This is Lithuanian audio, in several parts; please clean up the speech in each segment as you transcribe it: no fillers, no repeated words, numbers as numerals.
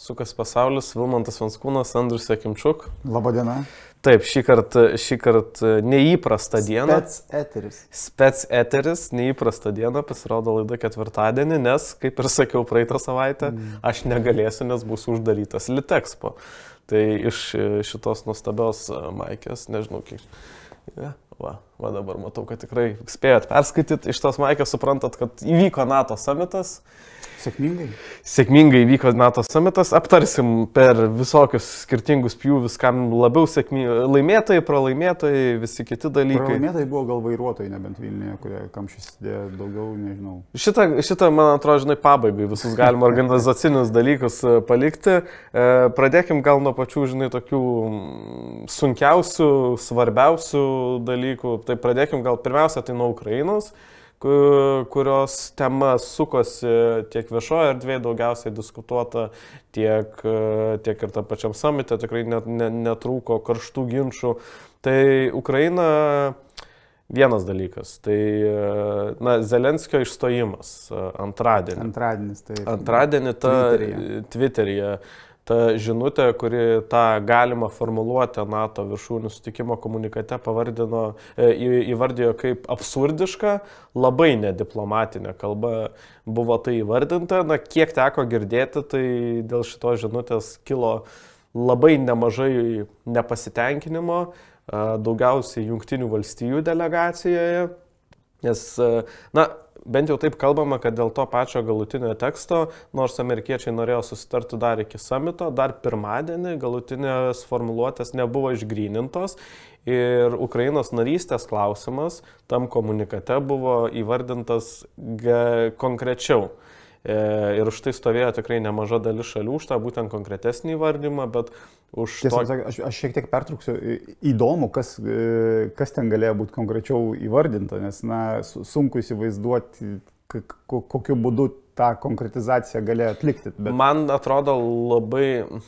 Sukas pasaulis, Vilmantas Vanskūnas, Andrius Jakimčuk. Labadiena. Taip, šį kartą neįprasta diena. Spec eteris, neįprasta diena, pasirodo laida ketvirtadienį, nes, kaip ir sakiau praeitą savaitę, aš negalėsiu, nes bus uždarytas Litexpo. Tai iš šitos nuostabios maikės, nežinau kiek. Va dabar matau, kad tikrai spėjot perskaityti. Iš tos maikės suprantat, kad įvyko NATO summitas. Sėkmingai? Sėkmingai įvyko NATO summitas. Aptarsim per visokius skirtingus pjūvius, kam labiau laimėtojai, pralaimėtojai, visi kiti dalykai. Pralaimėtojai buvo gal vairuotojai, nebent Vilniuje, kurie kamščius dėjo daugiau, nežinau. Šitą, man atrodo, žinai, pabaigai visus galima organizacinius dalykus palikti. Pradėkim gal nuo pačių, žinai, tokių sunkiausių, svarbiausių dalykų. Tai pradėkim gal pirmiausia tai nuo Ukrainos, kurios tema sukosi tiek viešoje erdvėje, daugiausiai diskutuota, tiek ir tam pačiam summite, tikrai netrūko karštų ginčų. Tai Ukraina vienas dalykas, tai Zelenskio išstojimas antradienį. Antradienį Twitteryje. Ta žinutė, kuri tą galimą formuluotę NATO viršūnių sutikimo komunikate įvardijo kaip absurdišką, labai nediplomatinė kalba buvo tai įvardinta. Kiek teko girdėti, tai dėl šitos žinutės kilo labai nemažai nepasitenkinimo, daugiausiai Jungtinių valstijų delegacijoje, nes, bent jau taip kalbama, kad dėl to pačio galutinio teksto, nors amerikiečiai norėjo susitarti dar iki summito, dar pirmadienį galutinės formuluotės nebuvo išgrynintos ir Ukrainos narystės klausimas tam komunikate buvo įvardintas konkrečiau. Ir už tai stovėjo tikrai nemaža dalis šalių, už tą būtent konkretesnį įvardymą, bet už to... Aš šiek tiek pertrauksiu. Įdomu, kas ten galėjo būti konkrečiau įvardinta, nes sunku įsivaizduoti, kokiu būdu tą konkretizaciją galėjo atlikti. Bet... Man atrodo labai...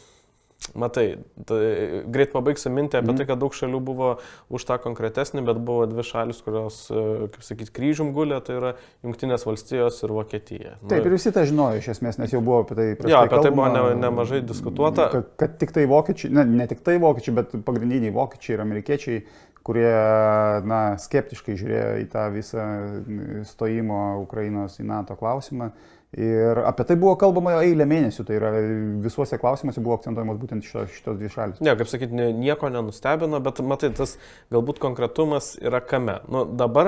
Matai, greit pabaigsiu mintį apie tai, kad daug šalių buvo už tą konkretesnį, bet buvo dvi šalis, kurios, kaip sakyti, kryžium gulė, tai yra Jungtinės valstijos ir Vokietija. Taip, ir visi tą žinojo iš esmės, nes jau buvo apie tai prieš tai kalbama. Apie tai buvo nemažai diskutuota. Kad tik tai vokiečiai, ne tik tai vokiečiai, bet pagrindiniai vokiečiai ir amerikiečiai, kurie skeptiškai žiūrėjo į tą visą stojimo Ukrainos į NATO klausimą. Ir apie tai buvo kalbama eilę mėnesių, tai yra visuose klausimuose buvo akcentuojamos būtent šitos dvi šalis. Ne, kaip sakyti, nieko nenustebino, bet matai, tas galbūt konkretumas yra kame. Dabar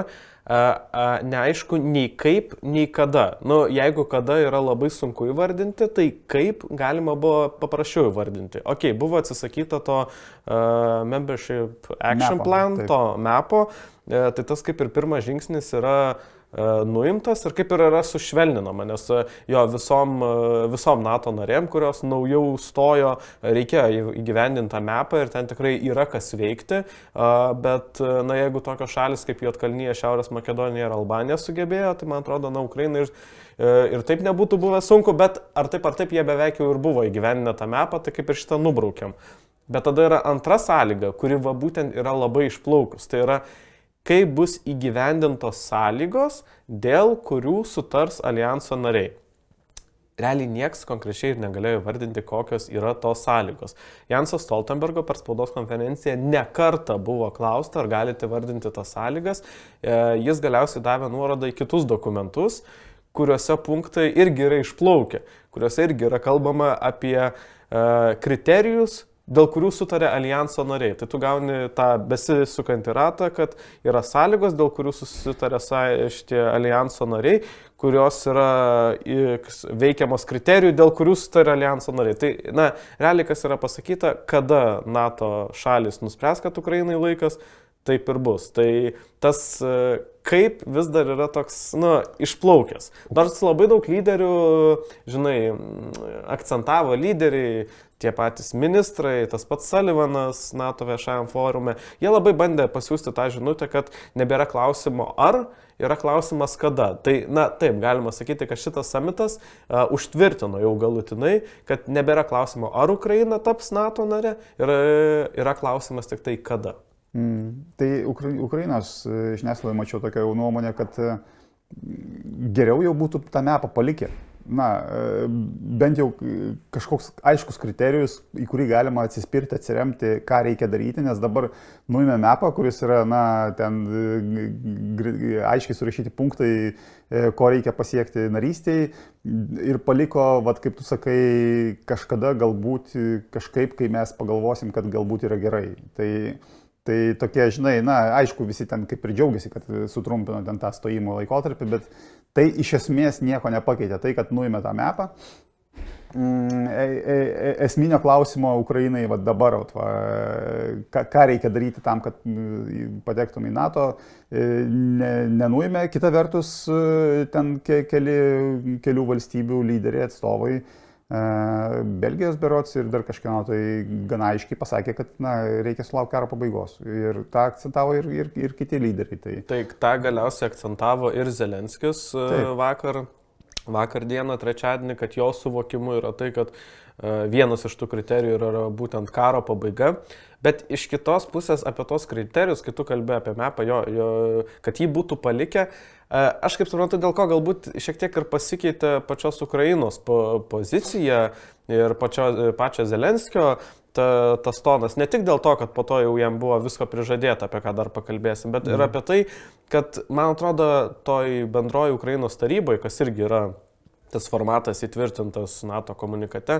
neaišku nei kaip, nei kada. Jeigu kada yra labai sunku įvardinti, tai kaip galima buvo paprasčiau įvardinti. Ok, buvo atsisakyta to Membership Action Plan, to mepo, tai tas kaip ir pirmas žingsnis yra nuimtas ir kaip ir yra sušvelninama, nes jo visom NATO narėm, kurios naujau stojo, reikia įgyvendinti tą mepą ir ten tikrai yra kas veikti, bet jeigu tokios šalis kaip Juodkalnija, Šiaurės Makedonija ir Albanija sugebėjo, tai man atrodo, Ukraina ir taip nebūtų buvę sunku, bet ar taip jie beveik jau ir buvo įgyvendinę tą mepą, tai kaip ir šitą nubraukiam. Bet tada yra antra sąlyga, kuri būtent yra labai išplaukus, tai yra kaip bus įgyvendintos sąlygos, dėl kurių sutars alijanso nariai. Realiai nieks konkrečiai ir negalėjo vardinti, kokios yra tos sąlygos. Janso Stoltenbergo per spaudos konferenciją nekartą buvo klausta, ar galite vardinti tas sąlygas. Jis galiausiai davė nuorodą į kitus dokumentus, kuriuose punktai irgi yra išplaukę, kuriuose irgi yra kalbama apie kriterijus, dėl kurių sutarė alijanso nariai. Tai tu gauni tą besisukantį ratą, kad yra sąlygos, dėl kurių susitarė šitie alijanso nariai, kurios yra veikiamos kriterijų, dėl kurių sutarė alijanso nariai. Tai, realiai kas yra pasakyta, kada NATO šalis nuspręs, kad Ukrainai laikas, taip ir bus. Tai tas kaip vis dar yra toks, išplaukęs. Nors labai daug lyderių, žinai, akcentavo lyderiai, tie patys ministrai, tas pats Sullivanas NATO viešajam forume, jie labai bandė pasiūsti tą žinutę, kad nebėra klausimo ar, yra klausimas kada. Tai, taip, galima sakyti, kad šitas summitas užtvirtino jau galutinai, kad nebėra klausimo ar Ukraina taps NATO nare, ir yra klausimas tik tai kada. Tai Ukrainos žiniasklaidoje mačiau tokią nuomonę, kad geriau jau būtų tą mepą palikę. na, bent jau kažkoks aiškus kriterijus, į kurį galima atsispirti, atsiremti, ką reikia daryti, nes dabar nuėmė mapą, kuris yra, na, ten aiškiai surašyti punktai, ko reikia pasiekti narystėje ir paliko, vat, kaip tu sakai, kažkada galbūt kažkaip, kai mes pagalvosim, kad galbūt yra gerai. Tai tokie, žinai, na, aišku, visi ten kaip ir džiaugiasi, kad sutrumpino ten tą stojimo laikotarpį, bet tai iš esmės nieko nepakeitė. Tai, kad nuėmė tą mapą, esminio klausimo Ukrainai va, dabar, va, ką reikia daryti tam, kad patektum į NATO, nenuėmė. Kita vertus, ten kelių valstybių lyderiai, atstovai, Belgijos berods ir dar kažkieno tai gana aiškiai pasakė, kad na, reikia sulaukti karo pabaigos. Ir tą akcentavo ir kiti lyderiai. Tai tą galiausiai akcentavo ir Zelenskis vakar dieną, trečiadienį, kad jo suvokimu yra tai, kad vienas iš tų kriterijų yra būtent karo pabaiga. Bet iš kitos pusės apie tos kriterijus, kai tu kalbėjai apie mapą, kad jį būtų palikę, aš kaip suprantu, dėl ko galbūt šiek tiek ir pasikeitė pačios Ukrainos pozicija ir pačio Zelenskio tas tonas. Ne tik dėl to, kad po to jau jam buvo visko prižadėta, apie ką dar pakalbėsim, bet ir apie tai, kad, man atrodo, toj bendroji Ukrainos tarybai, kas irgi yra tas formatas įtvirtintas NATO komunikate,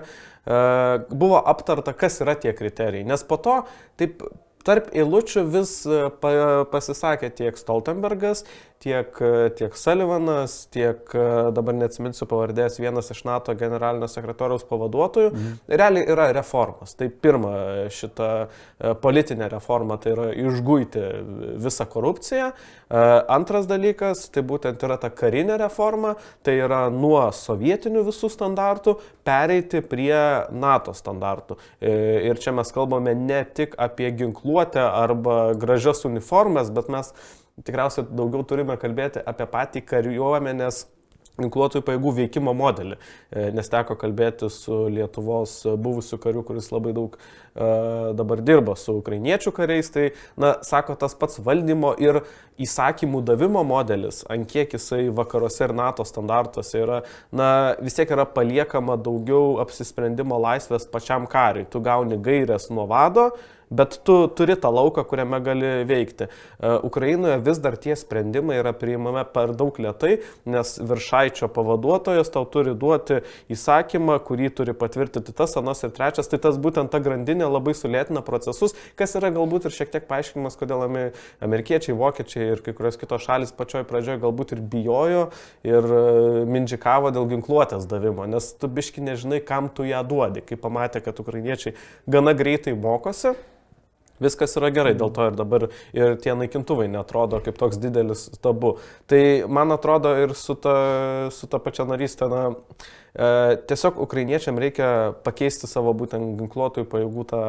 buvo aptarta, kas yra tie kriterijai. Nes po to taip tarp eilučių vis pasisakė tiek Stoltenbergas, tiek Sullivanas, tiek, dabar neatsiminsiu pavardės, vienas iš NATO generalinio sekretoriaus pavaduotojų. Realiai yra reformas. Tai pirma šita politinė reforma, tai yra išguiti visą korupciją. Antras dalykas, tai būtent yra ta karinė reforma, tai yra nuo sovietinių visų standartų pereiti prie NATO standartų. Ir čia mes kalbame ne tik apie ginkluotę arba gražias uniformas, bet mes tikriausiai daugiau turime kalbėti apie patį kariuomenės ginkluotųjų pajėgų veikimo modelį, nes teko kalbėti su Lietuvos buvusiu kariu, kuris labai daug dabar dirba su ukrainiečių kariais, tai, na, sako, tas pats valdymo ir įsakymų davimo modelis, ant kiek jisai vakaruose ir NATO standartuose yra, na, vis tiek yra paliekama daugiau apsisprendimo laisvės pačiam kariui. Tu gauni gaires nuo vado, bet tu turi tą lauką, kuriame gali veikti. Ukrainoje vis dar tie sprendimai yra priimami per daug lėtai, nes viršaičio pavaduotojas tau turi duoti įsakymą, kurį turi patvirtinti tas, anas ir trečias. Tai tas būtent ta grandinė labai sulėtina procesus, kas yra galbūt ir šiek tiek paaiškinimas, kodėl amerikiečiai, vokiečiai ir kai kurios kitos šalis pačioj pradžioje galbūt ir bijojo ir mindžikavo dėl ginkluotės davimo, nes tu biški nežinai, kam tu ją duodi. Kai pamatė, kad ukrainiečiai gana greitai mokosi, viskas yra gerai, dėl to ir dabar ir tie naikintuvai neatrodo kaip toks didelis tabu. Tai man atrodo ir su ta pačia narystė, na, tiesiog ukrainiečiam reikia pakeisti savo būtent ginkluotųjų pajėgų tą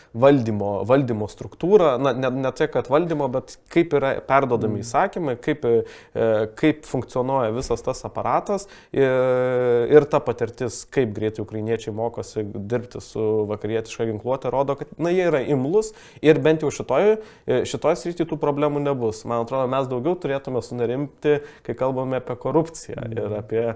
valdymo struktūrą, na, ne tai, kad valdymo, bet kaip yra perdodami įsakymai, kaip funkcionuoja visas tas aparatas ir ta patirtis, kaip greitai ukrainiečiai mokosi dirbti su vakarietiška ginkluotė, rodo, kad, na, jie yra imlus ir bent jau šitoj srity tų problemų nebus. Man atrodo, mes daugiau turėtume sunerimti, kai kalbame apie korupciją ir apie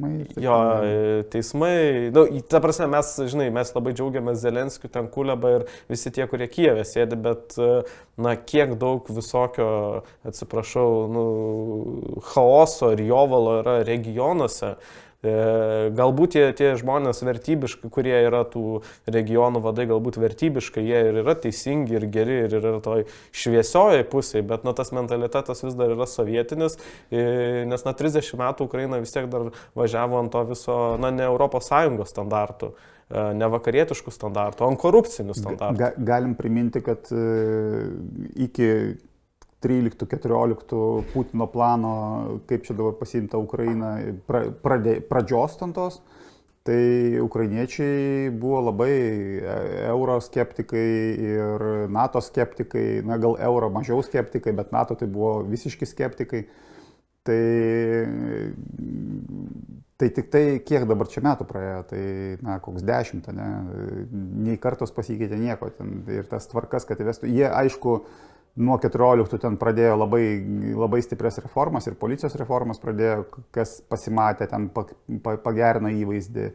teismai. Nu, ta prasme, mes labai džiaugiamės Zelenskiu, ten Kuleba ir visi tie, kurie Kijeve sėdi, bet, na, kiek daug visokio, atsiprašau, chaoso ir jovalo yra regionuose. Galbūt tie žmonės vertybiškai, kurie yra tų regionų vadai, galbūt vertybiškai jie ir yra teisingi ir geri ir yra toj šviesioje pusėje, bet, na, tas mentalitetas vis dar yra sovietinis, nes, na, 30 metų Ukraina vis tiek dar važiavo ant to viso, na, ne ES standartų, ne vakarietiškų standartų, o ant korupcinių standartų. Galim priminti, kad iki 13-14 Putino plano, kaip čia dabar pasiimta Ukraina, pradžios tantos, tai ukrainiečiai buvo labai euroskeptikai ir NATO skeptikai, na, gal euro mažiau skeptikai, bet NATO tai buvo visiški skeptikai. Tai tik tai, kiek dabar čia metų praėjo, tai, na, koks 10, ne, nei kartos pasikeitė nieko ten ir tas tvarkas, kad įvestų. Jie, aišku, nuo 14 ten pradėjo labai stiprias reformas ir policijos reformas pradėjo, kas pasimatė, ten pagerino įvaizdį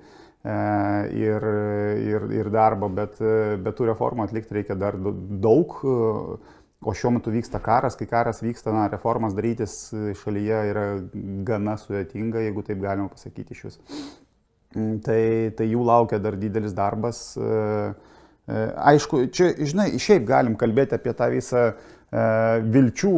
ir darbą, bet tų reformų atlikti reikia dar daug, o šiuo metu vyksta karas, kai karas vyksta, reformas darytis šalyje yra gana sudėtinga, jeigu taip galima pasakyti iš vis. Tai jų laukia dar didelis darbas. Aišku, čia, žinai, šiaip galim kalbėti apie tą visą vilčių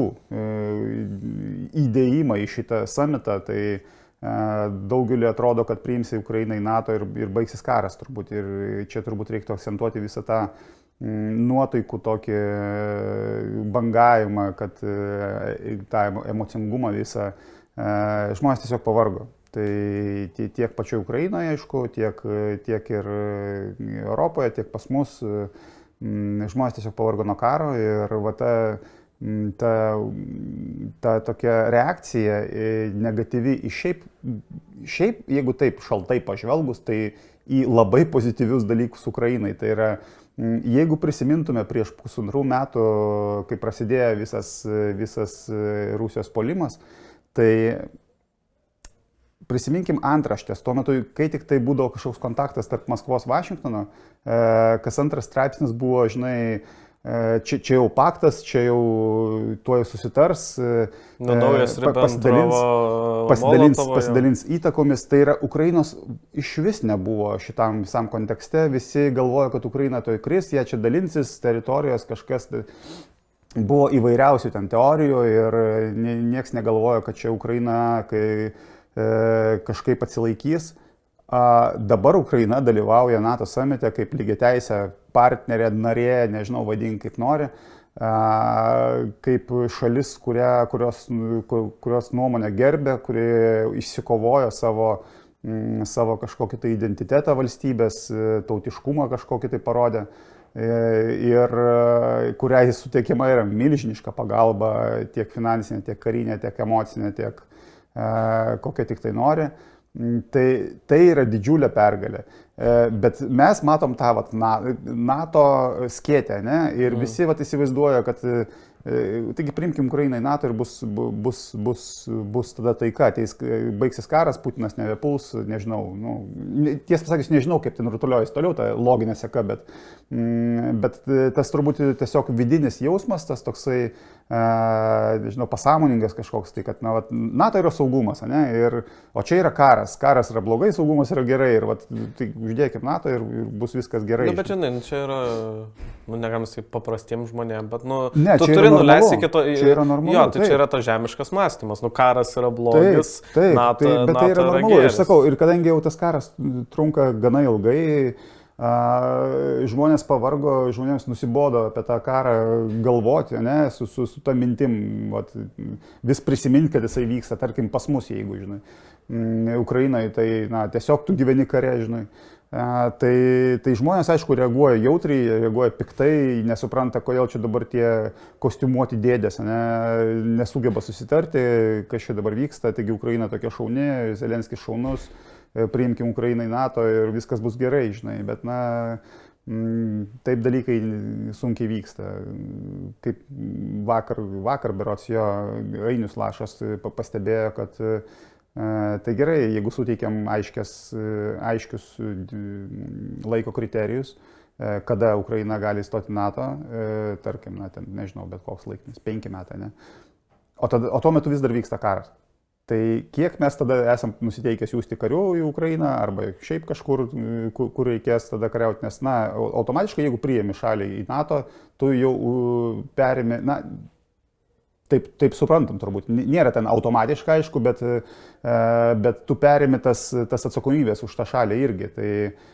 įdėjimą į šitą summitą, tai daugeliu atrodo, kad priimsi Ukrainą į NATO ir baigsis karas turbūt. Ir čia turbūt reiktų akcentuoti visą tą nuotaikų tokį bangavimą, kad tą emocingumą visą žmonės tiesiog pavargo. Tai tiek pačioje Ukrainoje, aišku, tiek ir Europoje, tiek pas mus žmonės tiesiog pavargo nuo karo ir va ta tokia reakcija negatyvi į šiaip, jeigu taip šaltai pažvelgus, tai į labai pozityvius dalykus Ukrainai. Tai yra, jeigu prisimintume prieš 1,5 metų, kai prasidėjo visas Rusijos puolimas, tai prisiminkim antraštės. Tuo metu, kai tik tai būdavo kažkoks kontaktas tarp Maskvos Vašingtono, kas antras straipsnis buvo, žinai, čia jau paktas, čia jau tuoj susitars, pasidalins įtakomis. Tai yra, Ukrainos iš vis nebuvo šitam visam kontekste. Visi galvoja, kad Ukraina toj kris, jie čia dalinsis teritorijos, kažkas. Buvo įvairiausių ten teorijų ir nieks negalvoja, kad čia Ukraina kažkaip atsilaikys. Dabar Ukraina dalyvauja NATO summite kaip lygiateisė partnerė, narė, nežinau, vadink kaip nori, kaip šalis, kurios nuomonę gerbė, kuri išsikovojo savo kažkokį tai identitetą valstybės, tautiškumą kažkokį tai parodė ir kuriai suteikiama yra milžiniška pagalba tiek finansinė, tiek karinė, tiek emocinė, tiek kokią tik tai nori. Tai yra didžiulė pergalė. Bet mes matom tą NATO skėtę, ne? Ir visi įsivaizduoja, kad taigi priimkim Ukrainą į NATO ir bus tada taika, baigsis karas, Putinas nebepuls, nežinau, tiesą pasakius, nežinau, kaip ten rutuliojasi toliau, ta loginė seka, bet tas turbūt tiesiog vidinis jausmas, tas toksai, nežinau, pasąmoningas kažkoks, tai kad NATO yra saugumas, ne? O čia yra karas yra blogai, saugumas yra gerai ir tai uždėkim NATO ir bus viskas gerai. Bet žinai, čia yra, negalim sakyti paprastiems žmonėms, bet tu turi nuleisti kito. Čia yra normalu. Jo, tai čia yra tas žemiškas mąstymas. Karas yra blogis, NATO bet tai yra normalu. Ir sakau, ir kadangi jau tas karas trunka gana ilgai, žmonės pavargo, žmonėms nusibodo apie tą karą galvoti, ne, su ta mintim, vis prisiminti, kad jisai vyksta, tarkim, pas mus, jeigu, žinai, Ukrainoje, tai, tiesiog tu gyveni kare, žinai. Tai žmonės, aišku, reaguoja jautriai, reaguoja piktai, nesupranta, kodėl čia dabar tie kostiumuoti dėdės nesugeba susitarti, kas čia dabar vyksta, taigi Ukraina tokia šauni, Zelenskis šaunus, priimkim Ukrainą į NATO ir viskas bus gerai, žinai, bet taip dalykai sunkiai vyksta. Kaip vakar berods jo Ainius Lašas pastebėjo, kad tai gerai, jeigu suteikiam aiškius laiko kriterijus, kada Ukraina gali įstoti NATO, tarkim, ten, nežinau, bet koks laikinis, 5 metai, ne? O tuo metu vis dar vyksta karas. Tai kiek mes tada esam nusiteikę siųsti karių į Ukrainą, arba šiaip kažkur, kur reikės tada kariauti, nes, automatiškai, jeigu priėmi šalį į NATO, tu jau perimi, taip suprantam turbūt, nėra ten automatiškai, aišku, bet tu perimi tas atsakomybės už tą šalį irgi. Tai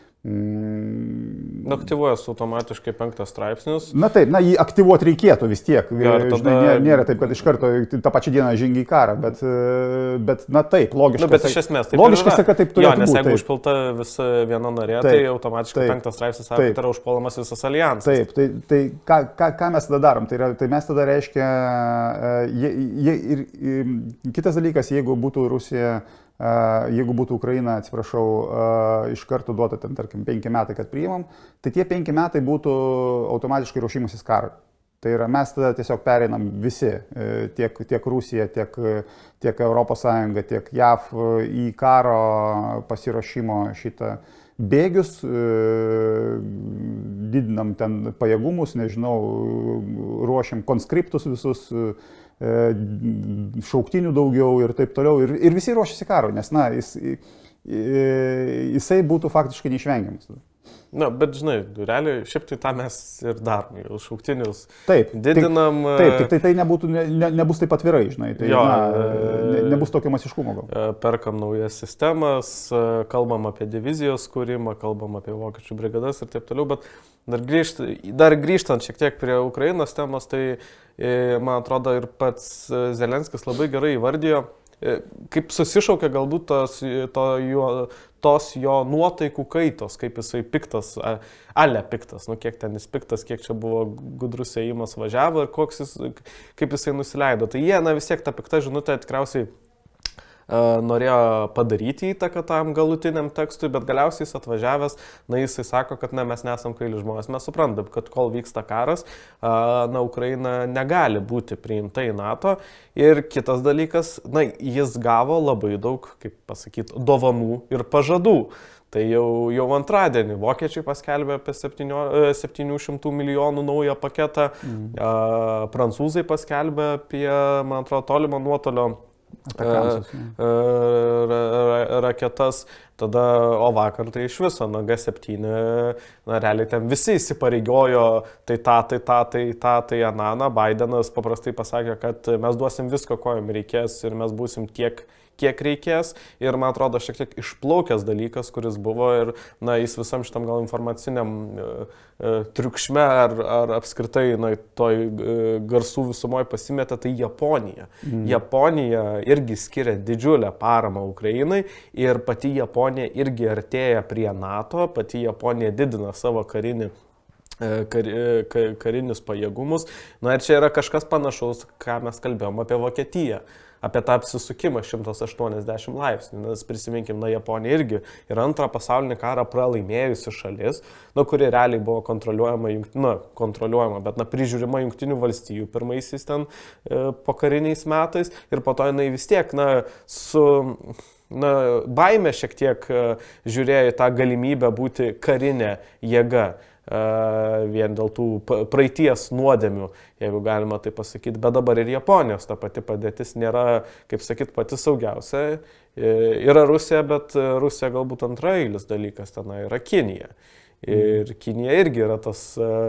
aktyvuojas automatiškai 5 straipsnis. Taip, jį aktyvuoti reikėtų vis tiek. Žinai, nėra taip, kad iš karto tą pačią dieną žengi į karą, bet taip, logiškai. Bet iš esmės taip logiškai, kad taip turėtų būti. Nes jeigu užpilta visa viena narė, tai automatiškai 5 straipsnis sako, kad yra užpuolamas visas alijansas. Taip, tai ką mes tada darom? Tai mes tada reiškia, ir kitas dalykas, jeigu būtų Rusija, jeigu būtų Ukraina, atsiprašau, iš karto duota ten, tarkim, 5 metai, kad priimam, tai tie 5 metai būtų automatiškai ruošimasis karui. Tai yra mes tada tiesiog pereinam visi, tiek Rusija, tiek ES, tiek JAV į karo pasiruošimo šitą bėgius, didinam ten pajėgumus, nežinau, ruošiam konskriptus visus, šauktinių daugiau ir taip toliau. Ir visi ruošiasi karo, nes jisai būtų faktiškai neišvengiamas. Na, bet žinai, realiai šiaip tai tą mes ir darom, jau šauktinius didinam. Taip, tai nebus taip atvirai, žinai, tai jo, nebus tokio masiškumo gal. Perkam naujas sistemas, kalbam apie divizijos kūrimą, kalbam apie vokiečių brigadas ir taip toliau, bet dar grįžtant šiek tiek prie Ukrainos temos, tai man atrodo ir pats Zelenskis labai gerai įvardijo, kaip susišaukia galbūt tos jo nuotaikų kaitos, kaip jisai piktas, piktas, nu kiek ten jis piktas, kiek čia buvo gudrus ėjimas važiavo ir kaip jisai nusileido. Tai jie, vis tiek tą piktą žinutę tikriausiai norėjo padaryti įtaką tam galutiniam tekstui, bet galiausiai jis atvažiavęs, jisai sako, kad mes nesam kvaili žmonės, mes suprantam, kad kol vyksta karas, Ukraina negali būti priimta į NATO. Ir kitas dalykas, jis gavo labai daug, kaip pasakyti, dovanų ir pažadų. Tai jau antradienį vokiečiai paskelbė apie 700 milijonų naują paketą, prancūzai paskelbė apie, man atrodo, tolimo nuotolio raketas, tada, o vakar tai iš viso, G7, realiai ten visi įsipareigojo, tai Ananą, Bidenas paprastai pasakė, kad mes duosim visko, ko jums reikės ir mes būsim tiek, kiek reikės. Ir man atrodo šiek tiek išplaukęs dalykas, kuris buvo ir jis visam šitam gal informaciniam triukšme ar apskritai toj garsų visumoje pasimetė, tai Japonija. Japonija irgi skiria didžiulę paramą Ukrainai ir pati Japonija irgi artėja prie NATO, pati Japonija didina savo karinius pajėgumus. Ir čia yra kažkas panašaus, ką mes kalbėjom apie Vokietiją. Apie tą apsisukimą 180 laipsnių, nes prisiminkim, Japonija irgi yra antrą pasaulinį karą pralaimėjusi šalis, kuri realiai buvo kontroliuojama, bet prižiūrima Jungtinių valstijų pirmaisiais ten pokariniais metais ir po to jinai vis tiek su baime šiek tiek žiūrėjo į tą galimybę būti karinė jėga. Vien dėl tų praeities nuodėmių, jeigu galima tai pasakyti, bet dabar ir Japonijos ta pati padėtis nėra, kaip sakyti, pati saugiausia. Yra Rusija, bet Rusija galbūt antraeilis dalykas, ten yra Kinija. Ir Kinija irgi yra tas,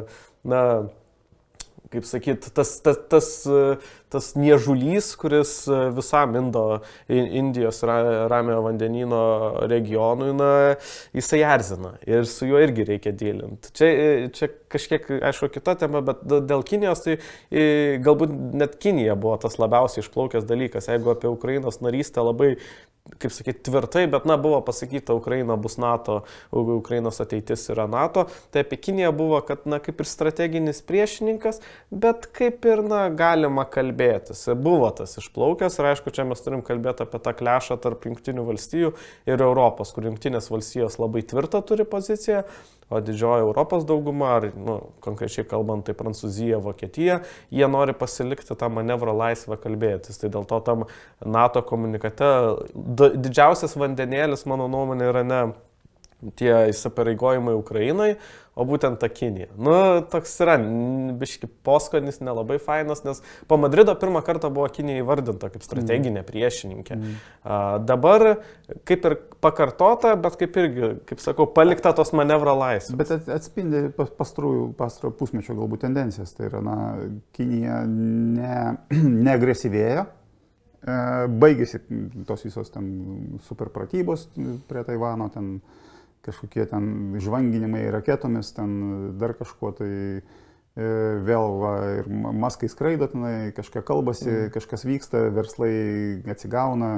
kaip sakyti, tas niežulys, kuris visam Indijos Ramiojo vandenyno regionui, jisai erzina ir su juo irgi reikia dylinti. Čia kažkiek, aišku, kita tema, bet dėl Kinijos, tai galbūt net Kinija buvo tas labiausiai išplaukęs dalykas. Jeigu apie Ukrainos narystę labai, kaip sakyti, tvirtai, bet buvo pasakyta, Ukraina bus NATO, Ukrainos ateitis yra NATO, tai apie Kiniją buvo, kad kaip ir strateginis priešininkas, bet kaip ir galima kalbėtis. Buvo tas išplaukęs ir aišku, čia mes turim kalbėti apie tą klešą tarp Jungtinių valstijų ir Europos, kur Jungtinės valstijos labai tvirtą turi poziciją, o didžioji Europos dauguma, ar konkrečiai kalbant, tai Prancūzija, Vokietija, jie nori pasilikti tą manevro laisvę kalbėtis. Tai dėl to tam NATO komunikate didžiausias vandenėlis, mano nuomonė, yra ne tie įsipareigojimai Ukrainai, o būtent ta Kinija. Toks yra biški poskonis nelabai fainas, nes po Madrido pirmą kartą buvo Kinija įvardinta kaip strateginė priešininkė. Dabar kaip ir pakartota, bet kaip irgi, kaip sakau, palikta tos manevro laisvės. Bet atspindi pastarojo pusmečio galbūt tendencijas. Tai yra, Kinija neagresyvėjo, baigėsi tos visos ten super pratybos prie Taivano, ten kažkokie ten žvanginimai raketomis, ten dar kažkuo, tai vėl ir maskai skraido, kažką kalbasi, kažkas vyksta, verslai atsigauna,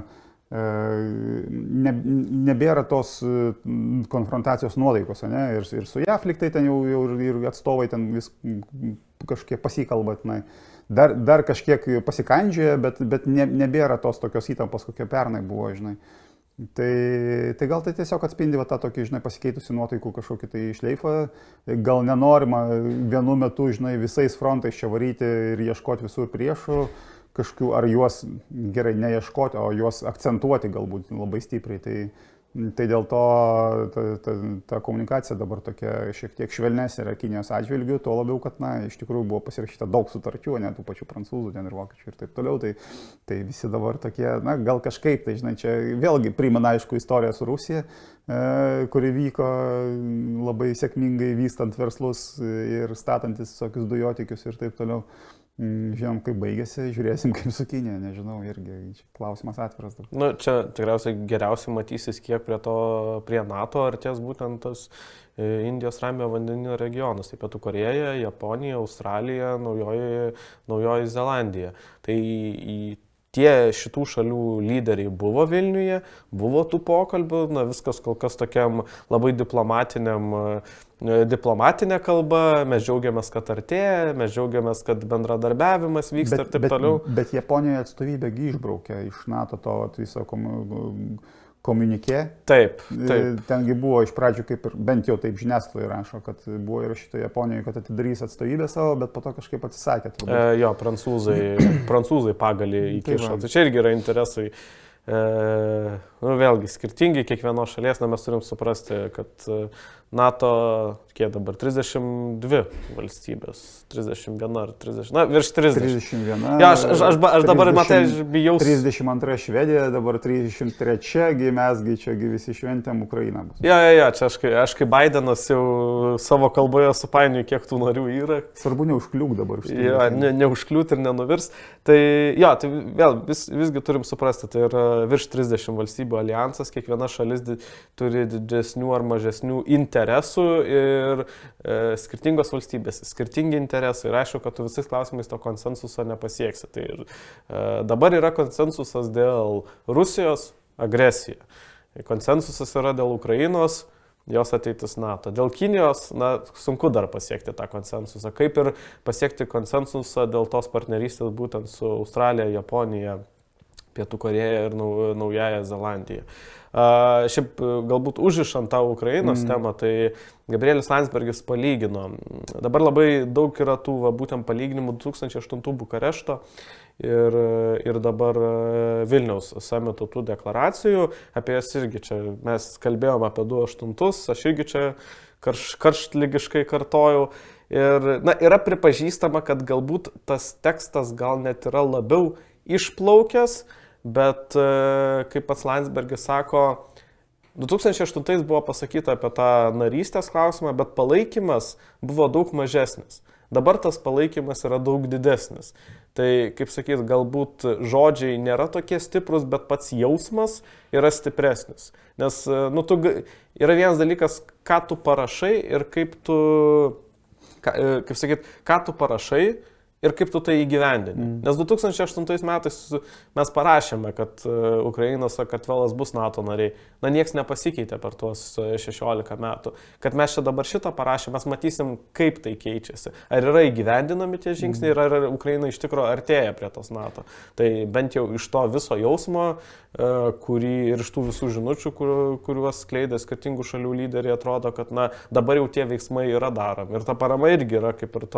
nebėra tos konfrontacijos nuotaikos, ir su JAV liktai ten jau ir atstovai ten vis kažkiek pasikalba, dar kažkiek pasikandžioja, bet nebėra tos tokios įtampos, kokia pernai buvo, žinai. Tai gal tai tiesiog atspindi tą tokį, žinai, pasikeitusi nuotaikų kažkokį tai šleifą. Gal nenorima vienu metu, žinai, visais frontais čia varyti ir ieškoti visur priešų kažkokių, ar juos gerai neieškoti, o juos akcentuoti galbūt labai stipriai. Tai dėl to ta komunikacija dabar tokia šiek tiek švelnesnė yra Kinijos atžvilgių, tuo labiau, kad, na, iš tikrųjų buvo pasirašyta daug sutarčių, ne tų pačių prancūzų, ten ir vokiečių ir taip toliau, tai visi dabar tokie, na, gal kažkaip, tai, žinai, čia vėlgi primena, aišku, istoriją su Rusija, kuri vyko labai sėkmingai vystant verslus ir statantis visokius dujotikius ir taip toliau. Žinom, kaip baigėsi, žiūrėsim, kaip su Kinija, nežinau, irgi klausimas atviras. Nu, čia tikriausiai geriausiai matysis, kiek prie NATO artės būtent tas Indijos Ramiojo vandenyno regionas, tai Pietų Korėja, Japonija, Australija, Naujoji Zelandija. Tai tie šitų šalių lyderiai buvo Vilniuje, buvo tų pokalbių, na viskas kol kas tokiam labai diplomatinė kalba, mes džiaugiamės, kad artėja, mes džiaugiamės, kad bendradarbiavimas vyksta ir taip toliau. Bet Japonijoje atstovybė išbraukė iš NATO to viso komunikė. Taip. Tengi buvo iš pradžių, kaip ir bent jau taip žiniasklaidoje rašo, kad buvo įrašyta Japonijoje, kad atidarys atstovybę savo, bet po to kažkaip atsisakė. Jo, prancūzai pagalį įkišo. Tai čia irgi yra interesai. Vėlgi, skirtingi kiekvienos šalies, mes turim suprasti, kad NATO, kiek dabar, 32 valstybės, 31 ar 30, na, virš 30. 31. Ja, aš dabar, matai, bijau. 32 Švedija, dabar 33, mesgi čia visi šventėm Ukrainą. Ja, čia aš kaip Bidenas jau savo kalboje supainioju, kiek tų narių yra. Svarbu neužkliūk dabar. Ja, neužkliūt ir nenuvirs. Tai, ja, tai vėl visgi turim suprasti, tai yra virš 30 valstybių alijansas, kiekviena šalis turi didesnių ar mažesnių interesų ir skirtingos valstybės, skirtingi interesai. Ir aišku, kad tu visais klausimais to konsensuso nepasieksi. Tai ir, dabar yra konsensusas dėl Rusijos agresija. Konsensusas yra dėl Ukrainos, jos ateitis NATO. Dėl Kinijos, na, sunku dar pasiekti tą konsensusą. Kaip ir pasiekti konsensusą dėl tos partnerystės būtent su Australija, Japonija, Pietų Korėja ir Naująja Zelandija. Šiaip galbūt užrišant tą Ukrainos temą, tai Gabrielius Landsbergis palygino. Dabar labai daug yra tų būtent palyginimų 2008 Bukarešto ir dabar Vilniaus samito tų deklaracijų. Apie jas irgi čia mes kalbėjom apie 2008, aš irgi čia karštlygiškai kartojau. Ir na, yra pripažįstama, kad galbūt tas tekstas gal net yra labiau išplaukęs, bet kaip pats Landsbergis sako, 2008 buvo pasakyta apie tą narystės klausimą, bet palaikymas buvo daug mažesnis. Dabar tas palaikymas yra daug didesnis. Tai, kaip sakyt, galbūt žodžiai nėra tokie stiprus, bet pats jausmas yra stipresnis. Nes, nu, yra vienas dalykas, ką tu parašai ir kaip sakyt, ką tu parašai ir kaip tu tai įgyvendini. Nes 2008 metais mes parašėme, kad Ukrainos Sakartvelas bus NATO nariai. Na, nieks nepasikeitė per tuos 16 metų. Kad mes čia dabar šitą parašėme, mes matysim, kaip tai keičiasi. Ar yra įgyvendinami tie žingsniai, ar Ukraina iš tikrųjų artėja prie tos NATO. Tai bent jau iš to viso jausmo, ir iš tų visų žinučių, kuriuos skleidė skirtingų šalių lyderiai, atrodo, kad na, dabar jau tie veiksmai yra daromi. Ir ta parama irgi yra kaip ir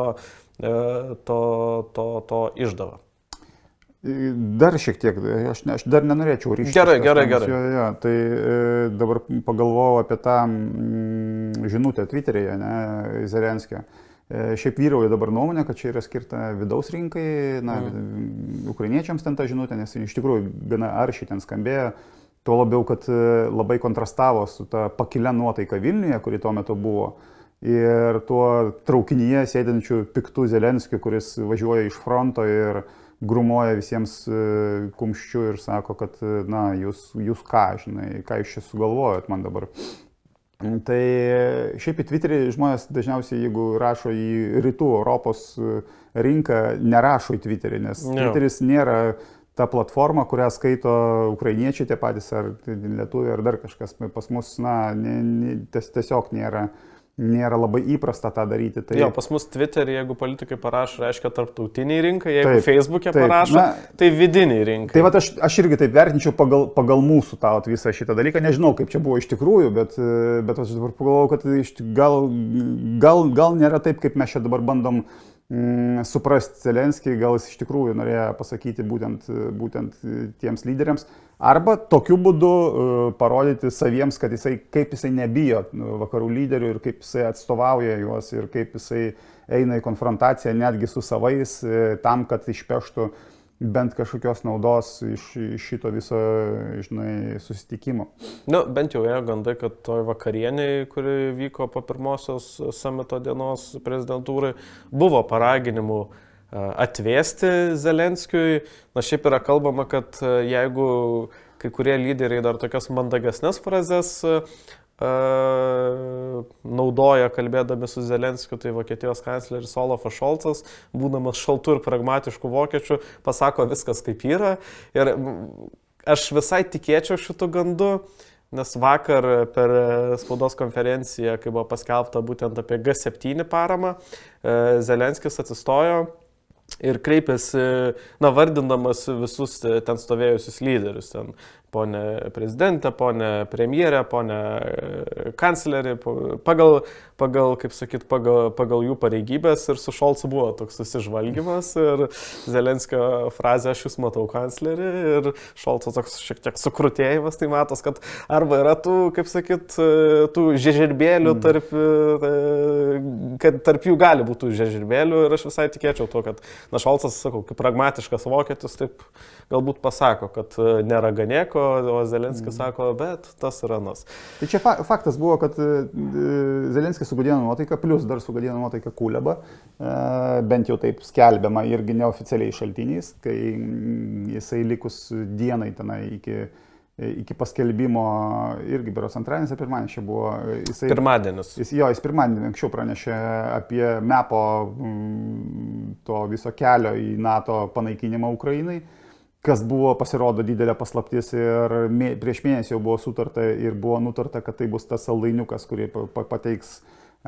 to išdava. Dar šiek tiek, aš dar nenorėčiau ryšti. Gerai. Ja, tai dabar pagalvojau apie tą žinutę Twitteryje, Zelenskio. Šiaip vyrauja dabar nuomonė, kad čia yra skirta vidaus rinkai, ukrainiečiams ten ta žinutė, nes iš tikrųjų gana aršiai ten skambėjo. Tuo labiau, kad labai kontrastavo su ta pakilia nuotaika Vilniuje, kuri tuo metu buvo. Ir tuo traukinyje sėdinčių piktų Zelenskių, kuris važiuoja iš fronto ir grumoja visiems kumščių ir sako, kad na, jūs ką, žinai, ką jūs čia sugalvojot man dabar. Tai šiaip į Twitterį žmonės dažniausiai, jeigu rašo į rytų Europos rinką, nerašo į Twitterį, nes Twitteris nėra ta platforma, kurią skaito ukrainiečiai tie patys, ar lietuviai, ar dar kažkas. Pas mus, na, tiesiog nėra nėra labai įprasta tą daryti. Tai... Jo, pas mus Twitter'e, jeigu politikai parašo, reiškia tarptautiniai rinkai, jeigu Facebook'e parašo, tai vidiniai rinkai. Tai va, aš irgi taip vertinčiau pagal mūsų tą visą šitą dalyką. Nežinau, kaip čia buvo iš tikrųjų, bet aš dabar pagalvojau, kad gal nėra taip, kaip mes čia dabar bandom suprasti Zelenskį, gal jis iš tikrųjų norėjo pasakyti būtent tiems lyderiams, arba tokiu būdu parodyti saviems, kad kaip jisai nebijo vakarų lyderių ir kaip jisai atstovauja juos ir kaip jisai eina į konfrontaciją netgi su savais tam, kad išpeštų bent kažkokios naudos iš šito viso, žinai, susitikimo. Nu, bent jau ėjo gandai, kad toj vakarieniai, kuri vyko po pirmosios samito dienos prezidentūrai, buvo paraginimų atvesti Zelenskiui. Na, šiaip yra kalbama, kad jeigu kai kurie lyderiai dar tokias mandagesnės frazes naudoja kalbėdami su Zelenskiu, tai Vokietijos kancleris Olafas Šolcas, būdamas šaltų ir pragmatiškų vokiečių, pasako viskas kaip yra. Ir aš visai tikėčiau šitų gandų, nes vakar per spaudos konferenciją, kai buvo paskelbta būtent apie G7 paramą, Zelenskis atsistojo ir kreipėsi, na, vardindamas visus ten stovėjusius lyderius, ten ponė prezidentė, ponė premjerė, ponė kanclerė, pagal, kaip sakyt, pagal jų pareigybės, ir su Šolcu buvo toks susižvalgymas ir Zelenskio frazė aš jūs matau kanclerį ir Šolco toks šiek tiek sukrutėjimas, tai matos, kad arba yra tų, kaip sakyt, tų žežirbėlių, kad tarp jų gali būti žežirbėlių ir aš visai tikėčiau to, kad na, Šolcas, sakau, kaip pragmatiškas vokietis, taip galbūt pasako, kad nėra ganėko, o Zelenskis sako, bet tas yra nas. Tai čia faktas buvo, kad Zelenskis sugadino nuotaiką, plus dar sugadino nuotaiką Kuleba, bent jau taip skelbiama irgi neoficialiai šaltiniais, kai jisai likus dienai tenai iki paskelbimo, irgi beros antradienis ar pirmadienis čia buvo. Pirmadienis. Jis pirmadienį anksčiau pranešė apie MEPO to viso kelio į NATO panaikinimą Ukrainai, kas buvo pasirodo didelė paslaptis ir prieš mėnesį jau buvo sutarta ir buvo nutarta, kad tai bus tas saldainiukas, kurį pateiks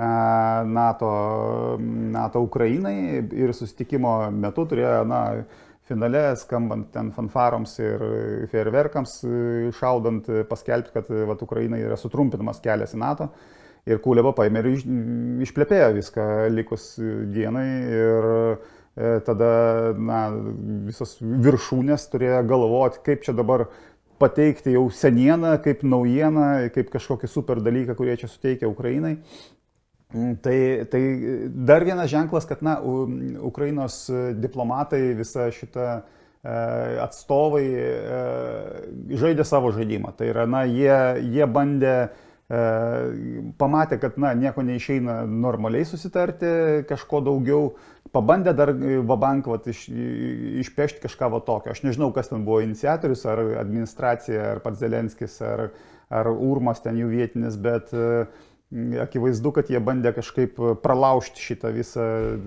NATO Ukrainai ir susitikimo metu turėjo, na, finale, skambant ten fanfaroms ir fejerverkams, šaudant, paskelbti, kad vat, Ukrainai yra sutrumpinamas kelias į NATO. Ir Kuleba paėmė ir išplepėjo viską likus dienai ir tada, na, visos viršūnės turėjo galvoti, kaip čia dabar pateikti jau senieną, kaip naujieną, kaip kažkokį super dalyką, kurie čia suteikia Ukrainai. Tai dar vienas ženklas, kad, na, Ukrainos diplomatai, visa šita atstovai žaidė savo žaidimą. Tai yra, na, jie bandė, pamatė, kad, na, nieko neišeina normaliai susitarti, kažko daugiau, pabandė dar vabank išpešti kažką va tokio. Aš nežinau, kas ten buvo iniciatorius, ar administracija, ar pats Zelenskis, ar Urmas ten jų vietinis, bet akivaizdu, kad jie bandė kažkaip pralaužti šitą visą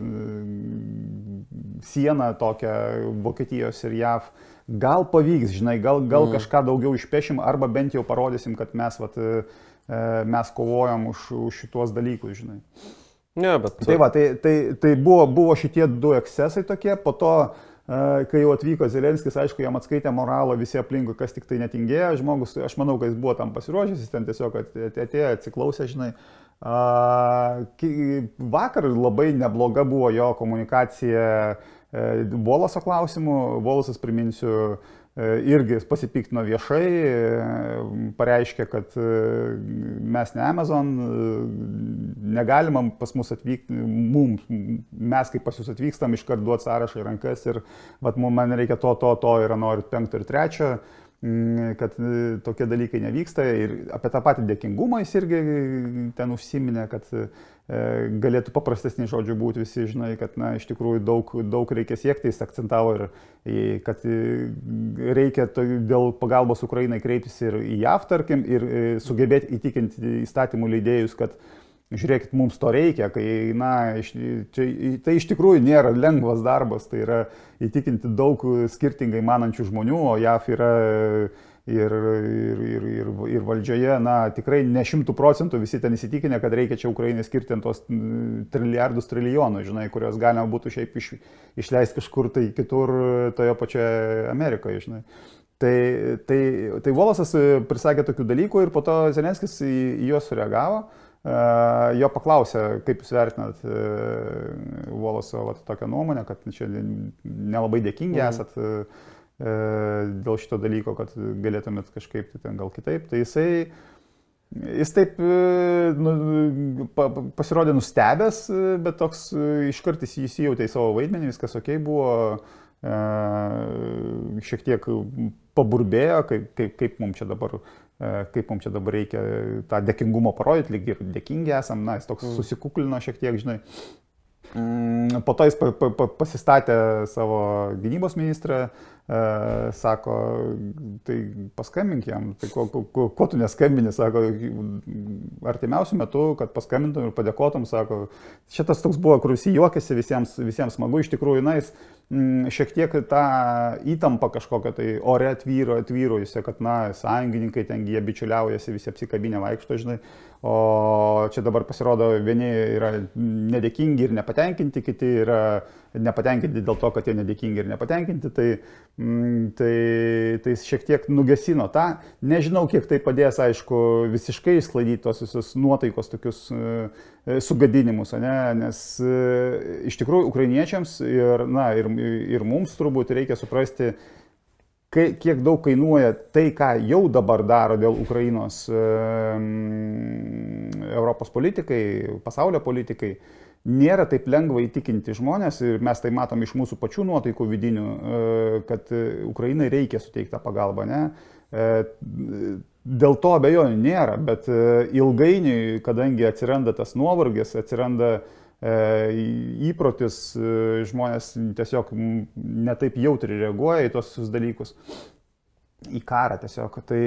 sieną tokią Vokietijos ir JAV. Gal pavyks, žinai, gal kažką daugiau išpešim, arba bent jau parodysim, kad mes kovojam už šituos dalykus, žinai. Ne, bet... Tai va, tai buvo šitie du ekscesai tokie, po to, kai jau atvyko Zelenskis, aišku, jam atskaitė moralą visi aplinkui, kas tik tai netingėjo, žmogus, aš manau, kad jis buvo tam pasiruošęs, jis ten tiesiog atėjo, atsiklausė, žinai. Vakar labai nebloga buvo jo komunikacija Voloso klausimų. Volosas, priminsiu, irgi pasipiktino viešai, pareiškė, kad mes ne Amazon, negalima pas mus atvykti, mes kaip pas jūs atvykstam, iškart duot sąrašą į rankas ir vat, man reikia to ir noriu 5 ir 3, kad tokie dalykai nevyksta. Ir apie tą patį dėkingumą jis irgi ten užsiminė, kad galėtų paprastesni žodžių būti, visi žinai, kad na, iš tikrųjų daug reikia siekti, jis akcentavo ir kad reikia dėl pagalbos Ukrainai kreiptis ir į JAV, tarkim, ir sugebėti įtikinti įstatymų leidėjus, kad žiūrėkit, mums to reikia, kai, na, tai iš tikrųjų nėra lengvas darbas, tai yra įtikinti daug skirtingai manančių žmonių, o JAV yra ir valdžioje, na, tikrai ne 100% visi ten įsitikinę, kad reikia čia Ukrainai skirti tos trilijardus trilijonų, žinai, kurios galima būtų šiaip išleisti kažkur tai kitur toje pačioje Amerikoje, žinai. Tai Volosas prisakė tokių dalykų ir po to Zelenskis į juos sureagavo. Jo paklausė, kaip jūs vertinat Voloso tokią nuomonę, kad čia nelabai dėkingi esat dėl šito dalyko, kad galėtumėt kažkaip ten gal kitaip. Tai jis taip pasirodė nustebęs, bet toks iškart jis įsijautė į savo vaidmenį, viskas okei buvo. Šiek tiek paburbėjo, kaip mums čia dabar reikia tą dėkingumą parodyti, lyg ir dėkingi esam, na, jis toks susikuklino šiek tiek, žinai. Po to jis pasistatė savo gynybos ministrą, sako, tai paskambink jam, tai ko tu neskambini, sako, artimiausiu metu, kad paskambintum ir padėkotum, sako, šitas toks buvo, kur visi juokėsi, visiems smagu, iš tikrųjų, na, jis šiek tiek tą įtampą kažkokią tai ore atvyrojusi, kad, na, sąjungininkai ten jie bičiuliaujasi, visi apsikabinę vaikšto, žinai, o čia dabar pasirodo vieni yra nedėkingi ir nepatenkinti, kiti yra nepatenkinti dėl to, kad jie nedėkingi ir nepatenkinti, tai šiek tiek nugesino tą. Nežinau, kiek tai padės, aišku, visiškai išsklaidyti tos visus nuotaikos tokius sugadinimus, ne? Nes iš tikrųjų ukrainiečiams ir mums turbūt reikia suprasti, kiek daug kainuoja tai, ką jau dabar daro dėl Ukrainos Europos politikai, pasaulio politikai. Nėra taip lengva įtikinti žmonės ir mes tai matom iš mūsų pačių nuotaikų vidinių, kad Ukrainai reikia suteikti tą pagalbą. Ne? Dėl to abejonių nėra, bet ilgainiui, kadangi atsiranda tas nuovargis, atsiranda įprotis, žmonės tiesiog netaip jautriai reaguoja į tos dalykus, į karą tiesiog. Tai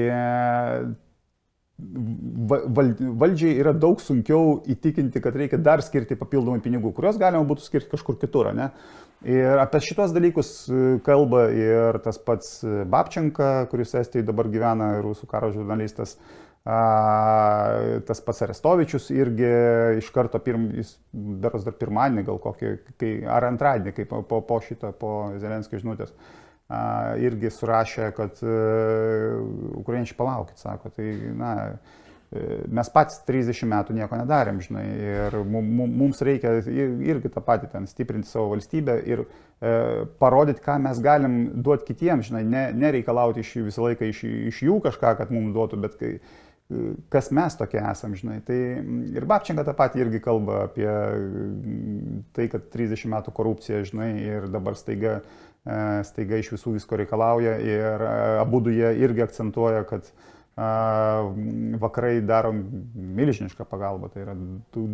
valdžiai yra daug sunkiau įtikinti, kad reikia dar skirti papildomai pinigų, kurios galima būtų skirti kažkur kitur, ne? Ir apie šitos dalykus kalba ir tas pats Babčenka, kuris Estijoje dabar gyvena, rusų karo žurnalistas, tas pats Arestovičius irgi iš karto, beros dar pirmadienį gal kokį, ar antradienį, kai po Zelenskio žinutės, irgi surašė, kad ukrainiečiai palaukit, sako, tai, na, mes patys 30 metų nieko nedarėm, žinai, ir mums reikia irgi tą patį ten stiprinti savo valstybę ir parodyti, ką mes galim duoti kitiems, žinai, nereikalauti visą laiką iš jų kažką, kad mums duotų, bet kas mes tokie esam, žinai. Tai ir Babčenka tą patį irgi kalba apie tai, kad 30 metų korupcija, žinai, ir dabar staiga iš visų visko reikalauja ir abudu jie irgi akcentuoja, kad vakarai daro milžinišką pagalbą, tai yra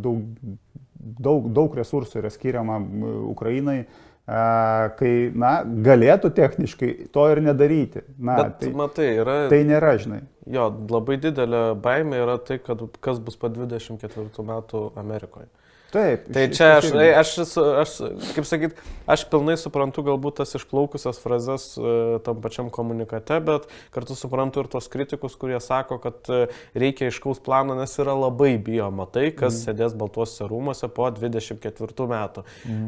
daug resursų yra skiriama Ukrainai, kai, na, galėtų techniškai to ir nedaryti. Na, bet, matai, tai nėra, žinai. Jo, labai didelė baimė yra tai, kad kas bus po 24 metų Amerikoje. Taip. Tai čia aš kaip sakyt, aš pilnai suprantu galbūt tas išplaukusias frazes tam pačiam komunikate, bet kartu suprantu ir tos kritikus, kurie sako, kad reikia aiškaus plano, nes yra labai bijoma tai, kas sėdės Baltuosiuose rūmuose po 24 metų.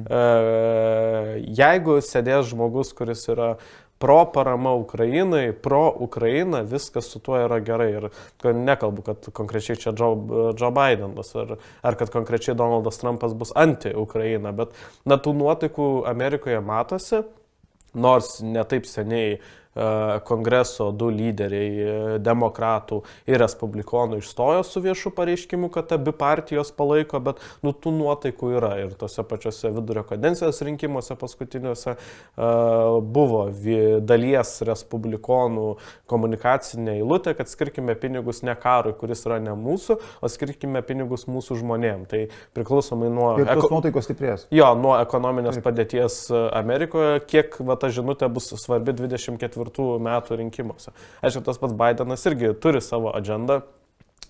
Jeigu sėdės žmogus, kuris yra pro parama Ukrainai, pro Ukraina, viskas su tuo yra gerai. Ir nekalbu, kad konkrečiai čia Joe Bidenas ar kad konkrečiai Donaldas Trumpas bus anti-Ukraina, bet na, tų nuotaikų Amerikoje matosi, nors netaip seniai Kongreso du lyderiai, demokratų ir respublikonų, išstojo su viešu pareiškimu, kad abi partijos palaiko, bet nu, tų nuotaikų yra. Ir tose pačiose vidurio kadencijos rinkimuose paskutiniuose buvo dalies respublikonų komunikacinė eilutė, kad skirkime pinigus ne karui, kuris yra ne mūsų, o skirkime pinigus mūsų žmonėm. Tai priklausomai nuo... Ir tos nuotaikos stiprės. Jo, nuo ekonominės padėties Amerikoje, kiek ta žinutė bus svarbi 24 metų rinkimuose. Aišku, tas pats Bidenas irgi turi savo agendą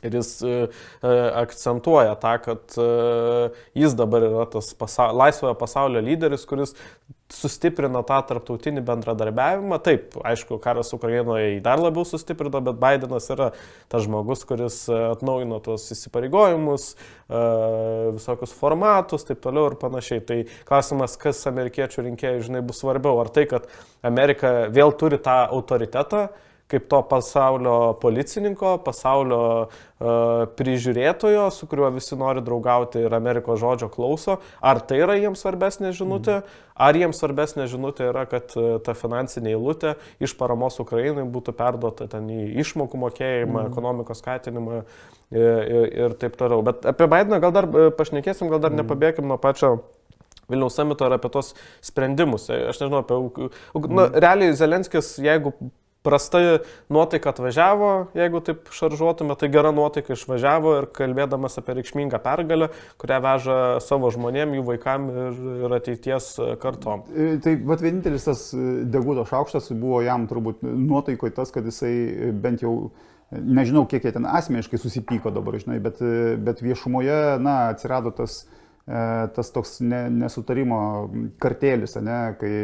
Ir jis akcentuoja tą, kad jis dabar yra tas laisvojo pasaulio lyderis, kuris sustiprina tą tarptautinį bendradarbiavimą. Taip, aišku, karas Ukrainoje jį dar labiau sustiprino, bet Bidenas yra tas žmogus, kuris atnaujino tuos įsipareigojimus, visokius formatus, taip toliau ir panašiai. Tai klausimas, kas amerikiečių rinkėjai, žinai, bus svarbiau. Ar tai, kad Amerika vėl turi tą autoritetą, kaip to pasaulio policininko, pasaulio prižiūrėtojo, su kuriuo visi nori draugauti ir Amerikos žodžio klauso. Ar tai yra jiems svarbesnė žinutė, ar jiems svarbesnė žinutė yra, kad ta finansinė eilutė iš paramos Ukrainai būtų perduota ten į išmokų mokėjimą, ekonomikos skatinimą ir taip toliau. Bet apie Bideną gal dar pašnekėsim, gal dar nepabėgim nuo pačio Vilniaus samito ir apie tos sprendimus. Aš nežinau, realiai Zelenskis, jeigu prastai nuotaika atvažiavo, jeigu taip šaržuotume, tai gera nuotaika išvažiavo ir kalbėdamas apie reikšmingą pergalę, kurią veža savo žmonėm, jų vaikam ir ateities kartom. Tai vienintelis tas deguto šaukštas buvo jam turbūt nuotaikoje tas, kad jisai bent jau, nežinau kiek jie ten asmeniškai susipyko dabar, žinai, bet viešumoje, atsirado tas toks nesutarimo kartėlis, kai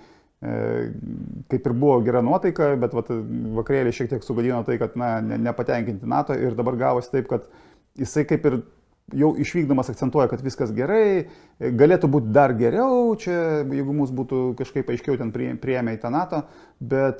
kaip ir buvo gera nuotaika, bet vakarėlį šiek tiek sugadino tai, kad nepatenkinti NATO ir dabar gavosi taip, kad jisai kaip ir jau išvykdamas akcentuoja, kad viskas gerai, galėtų būti dar geriau, čia jeigu mūsų būtų kažkaip aiškiau ten priėmė į tą NATO, bet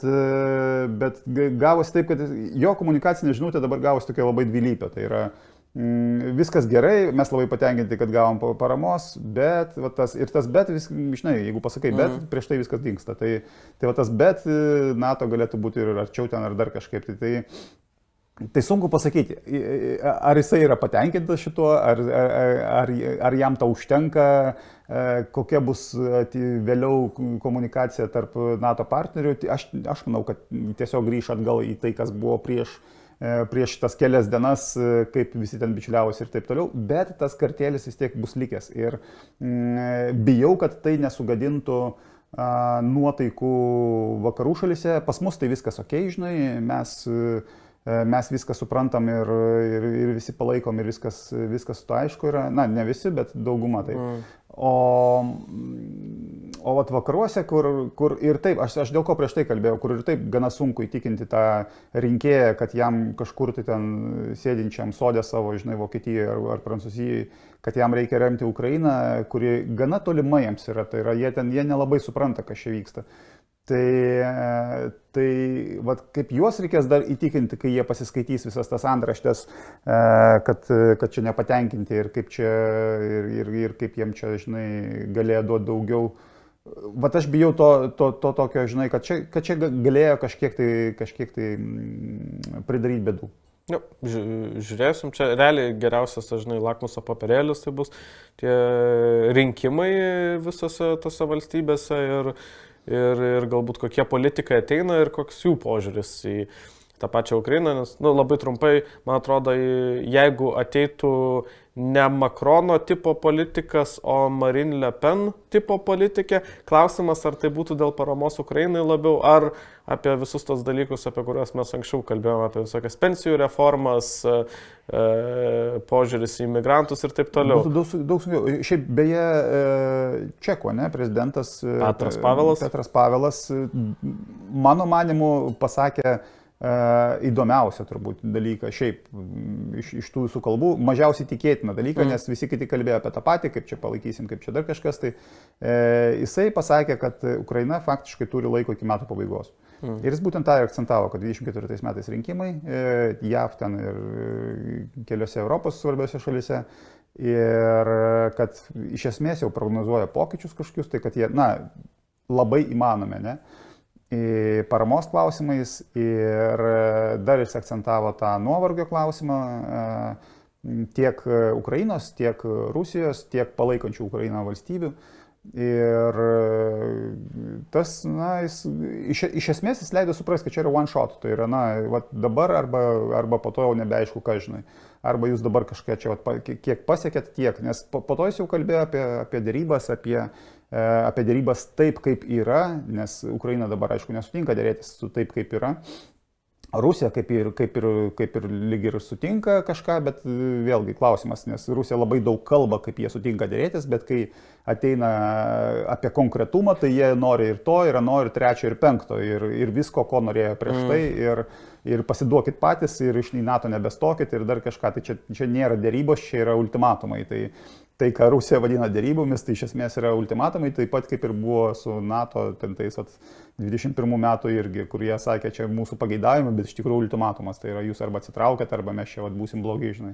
gavosi taip, kad jo komunikacinė žinutė dabar gavosi tokia labai dvilypė. Tai yra viskas gerai, mes labai patenkinti, kad gavom paramos, bet bet, žinai, jeigu pasakai bet, prieš tai viskas dingsta. Tai tas bet NATO galėtų būti ir arčiau ten ar dar kažkaip. Tai sunku pasakyti, ar jisai yra patenkintas šituo, ar jam to užtenka, kokia bus vėliau komunikacija tarp NATO partnerių. Aš manau, kad tiesiog grįš atgal į tai, kas buvo prieš tas kelias dienas, kaip visi ten bičiuliavosi ir taip toliau, bet tas kartėlis vis tiek bus likęs. Ir bijau, kad tai nesugadintų nuotaikų vakarų šalyse. Pas mus tai viskas ok, žinai, mes viską suprantam ir visi palaikom ir viskas su to aišku yra. Ne visi, bet dauguma taip. O vakaruose, kur ir taip, aš dėl ko prieš tai kalbėjau, kur ir taip gana sunku įtikinti tą rinkėją, kad jam kažkur tai ten sėdinčiam sodė savo, žinai, Vokietijoje ar Prancūzijoje, kad jam reikia remti Ukrainą, kuri gana tolima jiems yra, tai yra jie nelabai supranta, kas čia vyksta. Tai kaip juos reikės dar įtikinti, kai jie pasiskaitys visas tas antraštės, kad čia nepatenkinti ir kaip čia ir kaip jiem čia, žinai, galėjo duoti daugiau. Aš bijau to tokio, žinai, kad čia galėjo kažkiek tai pridaryti bėdų. Žiūrėsim, čia realiai geriausias, žinai, lakmuso papirėlis tai bus tie rinkimai visose tose valstybėse ir galbūt kokie politikai ateina ir koks jų požiūris į tą pačią Ukrainą, nes, labai trumpai, man atrodo, jeigu ateitų ne Macrono tipo politikas, o Marine Le Pen tipo politikė, klausimas, ar tai būtų dėl paramos Ukrainai labiau, ar apie visus tos dalykus, apie kuriuos mes anksčiau kalbėjome, apie visokias pensijų reformas, požiūris į imigrantus ir taip toliau. Daug sunkiau. Šiaip beje, Čekų, prezidentas Petras Pavelas, mano manimu, pasakė įdomiausia turbūt dalyką, šiaip iš tų visų kalbų, mažiausiai tikėtina dalyką, nes visi kiti kalbėjo apie tą patį, kaip čia palaikysim, kaip čia dar kažkas, tai jisai pasakė, kad Ukraina faktiškai turi laiko iki metų pabaigos. Ir jis būtent tą ir akcentavo, kad 24 metais rinkimai, JAV ten ir keliose Europos svarbiose šalyse, ir kad iš esmės jau prognozuoja pokyčius kažkokius, tai kad jie, labai įmanomi, paramos klausimais, ir dar jis akcentavo tą nuovargio klausimą tiek Ukrainos, tiek Rusijos, tiek palaikančių Ukrainą valstybių. Ir tas, jis iš esmės jis leido suprasti, kad čia yra one shot, tai yra, dabar arba po to jau nebeaišku, ką žinai. Arba jūs dabar kažką čia, kiek pasiekėt, tiek, nes po to jis jau kalbėjo apie derybas, apie derybas taip, kaip yra, nes Ukraina dabar, aišku, nesutinka dėrėtis su taip, kaip yra. Rusija kaip ir lyg ir sutinka kažką, bet vėlgi klausimas, nes Rusija labai daug kalba, kaip jie sutinka dėrėtis, bet kai ateina apie konkretumą, tai jie nori ir to, ir ano, ir trečio, ir penkto, ir visko, ko norėjo prieš tai, ir pasiduokit patys, ir iš NATO nebestokit, ir dar kažką. Tai čia nėra dėrybos, čia yra ultimatumai. Tai, ką Rusija vadina dėrybomis, tai iš esmės yra ultimatumai, taip pat kaip ir buvo su NATO, tais 21 metų irgi, kur jie sakė, čia mūsų pageidavimai, bet iš tikrųjų ultimatumas, tai yra jūs arba atsitraukėt, arba mes čia būsim blogai, žinai.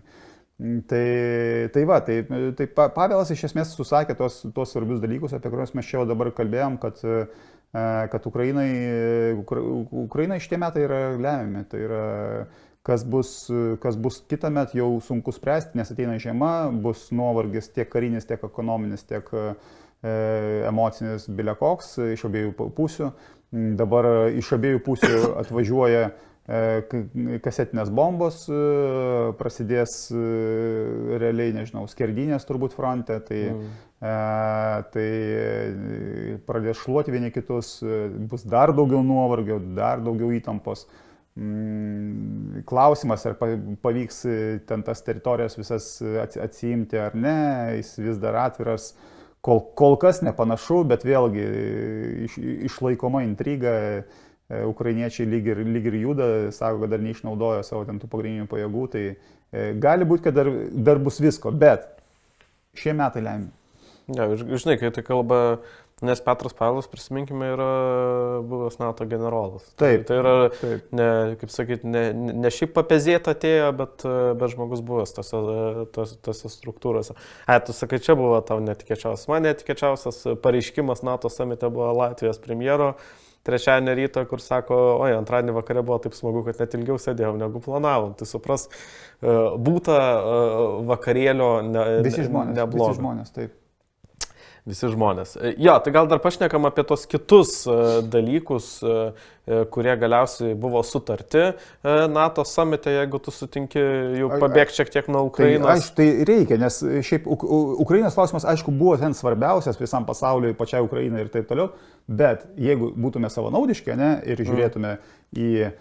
Tai Pavelas iš esmės susakė tos svarbius dalykus, apie kuriuos mes čia dabar kalbėjom, kad Ukrainai šitie metai yra lemiami. Tai yra, kas bus kitą metą jau sunku spręsti, nes ateina žiema, bus nuovargis tiek karinis, tiek ekonominis, tiek emocinis bilekoks iš abiejų pusių. Dabar iš abiejų pusių atvažiuoja kasetinės bombos, prasidės realiai, nežinau, skerdynės turbūt fronte, tai pradės šluoti vieni kitus, bus dar daugiau nuovargio, dar daugiau įtampos. Klausimas, ar pavyks ten tas teritorijas visas atsiimti ar ne, jis vis dar atviras, kol kas nepanašu, bet vėlgi išlaikoma intriga, ukrainiečiai lyg ir juda, sako, kad dar neišnaudojo savo ten tų pagrindinių pajėgų, tai gali būti, kad dar bus visko, bet šie metai lemia. Ja, žinai, kai tai kalba, nes Petras Pavelas, prisiminkime, yra buvęs NATO generolas. Taip. Tai yra, ne, kaip sakyti, ne šiaip papezėt atėjo, bet žmogus buvęs tose struktūrose. Tu sakai, čia buvo tau netikėčiausias. Man netikėčiausias pareiškimas NATO samite buvo Latvijos premjero trečiadienį ryto, kur sako, oi, antradienį vakare buvo taip smagu, kad net ilgiau sėdėjom, negu planavom. Tai supras, būta vakarėlio neblogo. Visi žmonės, taip. Visi žmonės. Jo, tai gal dar pašnekam apie tos kitus dalykus, kurie galiausiai buvo sutarti NATO samite, jeigu tu sutinki jau pabėgti šiek tiek nuo Ukrainos. Tai reikia, nes šiaip Ukrainos klausimas, aišku, buvo ten svarbiausias visam pasauliui, pačiai Ukrainai ir taip toliau, bet jeigu būtume savanaudiški, ne, ir žiūrėtume į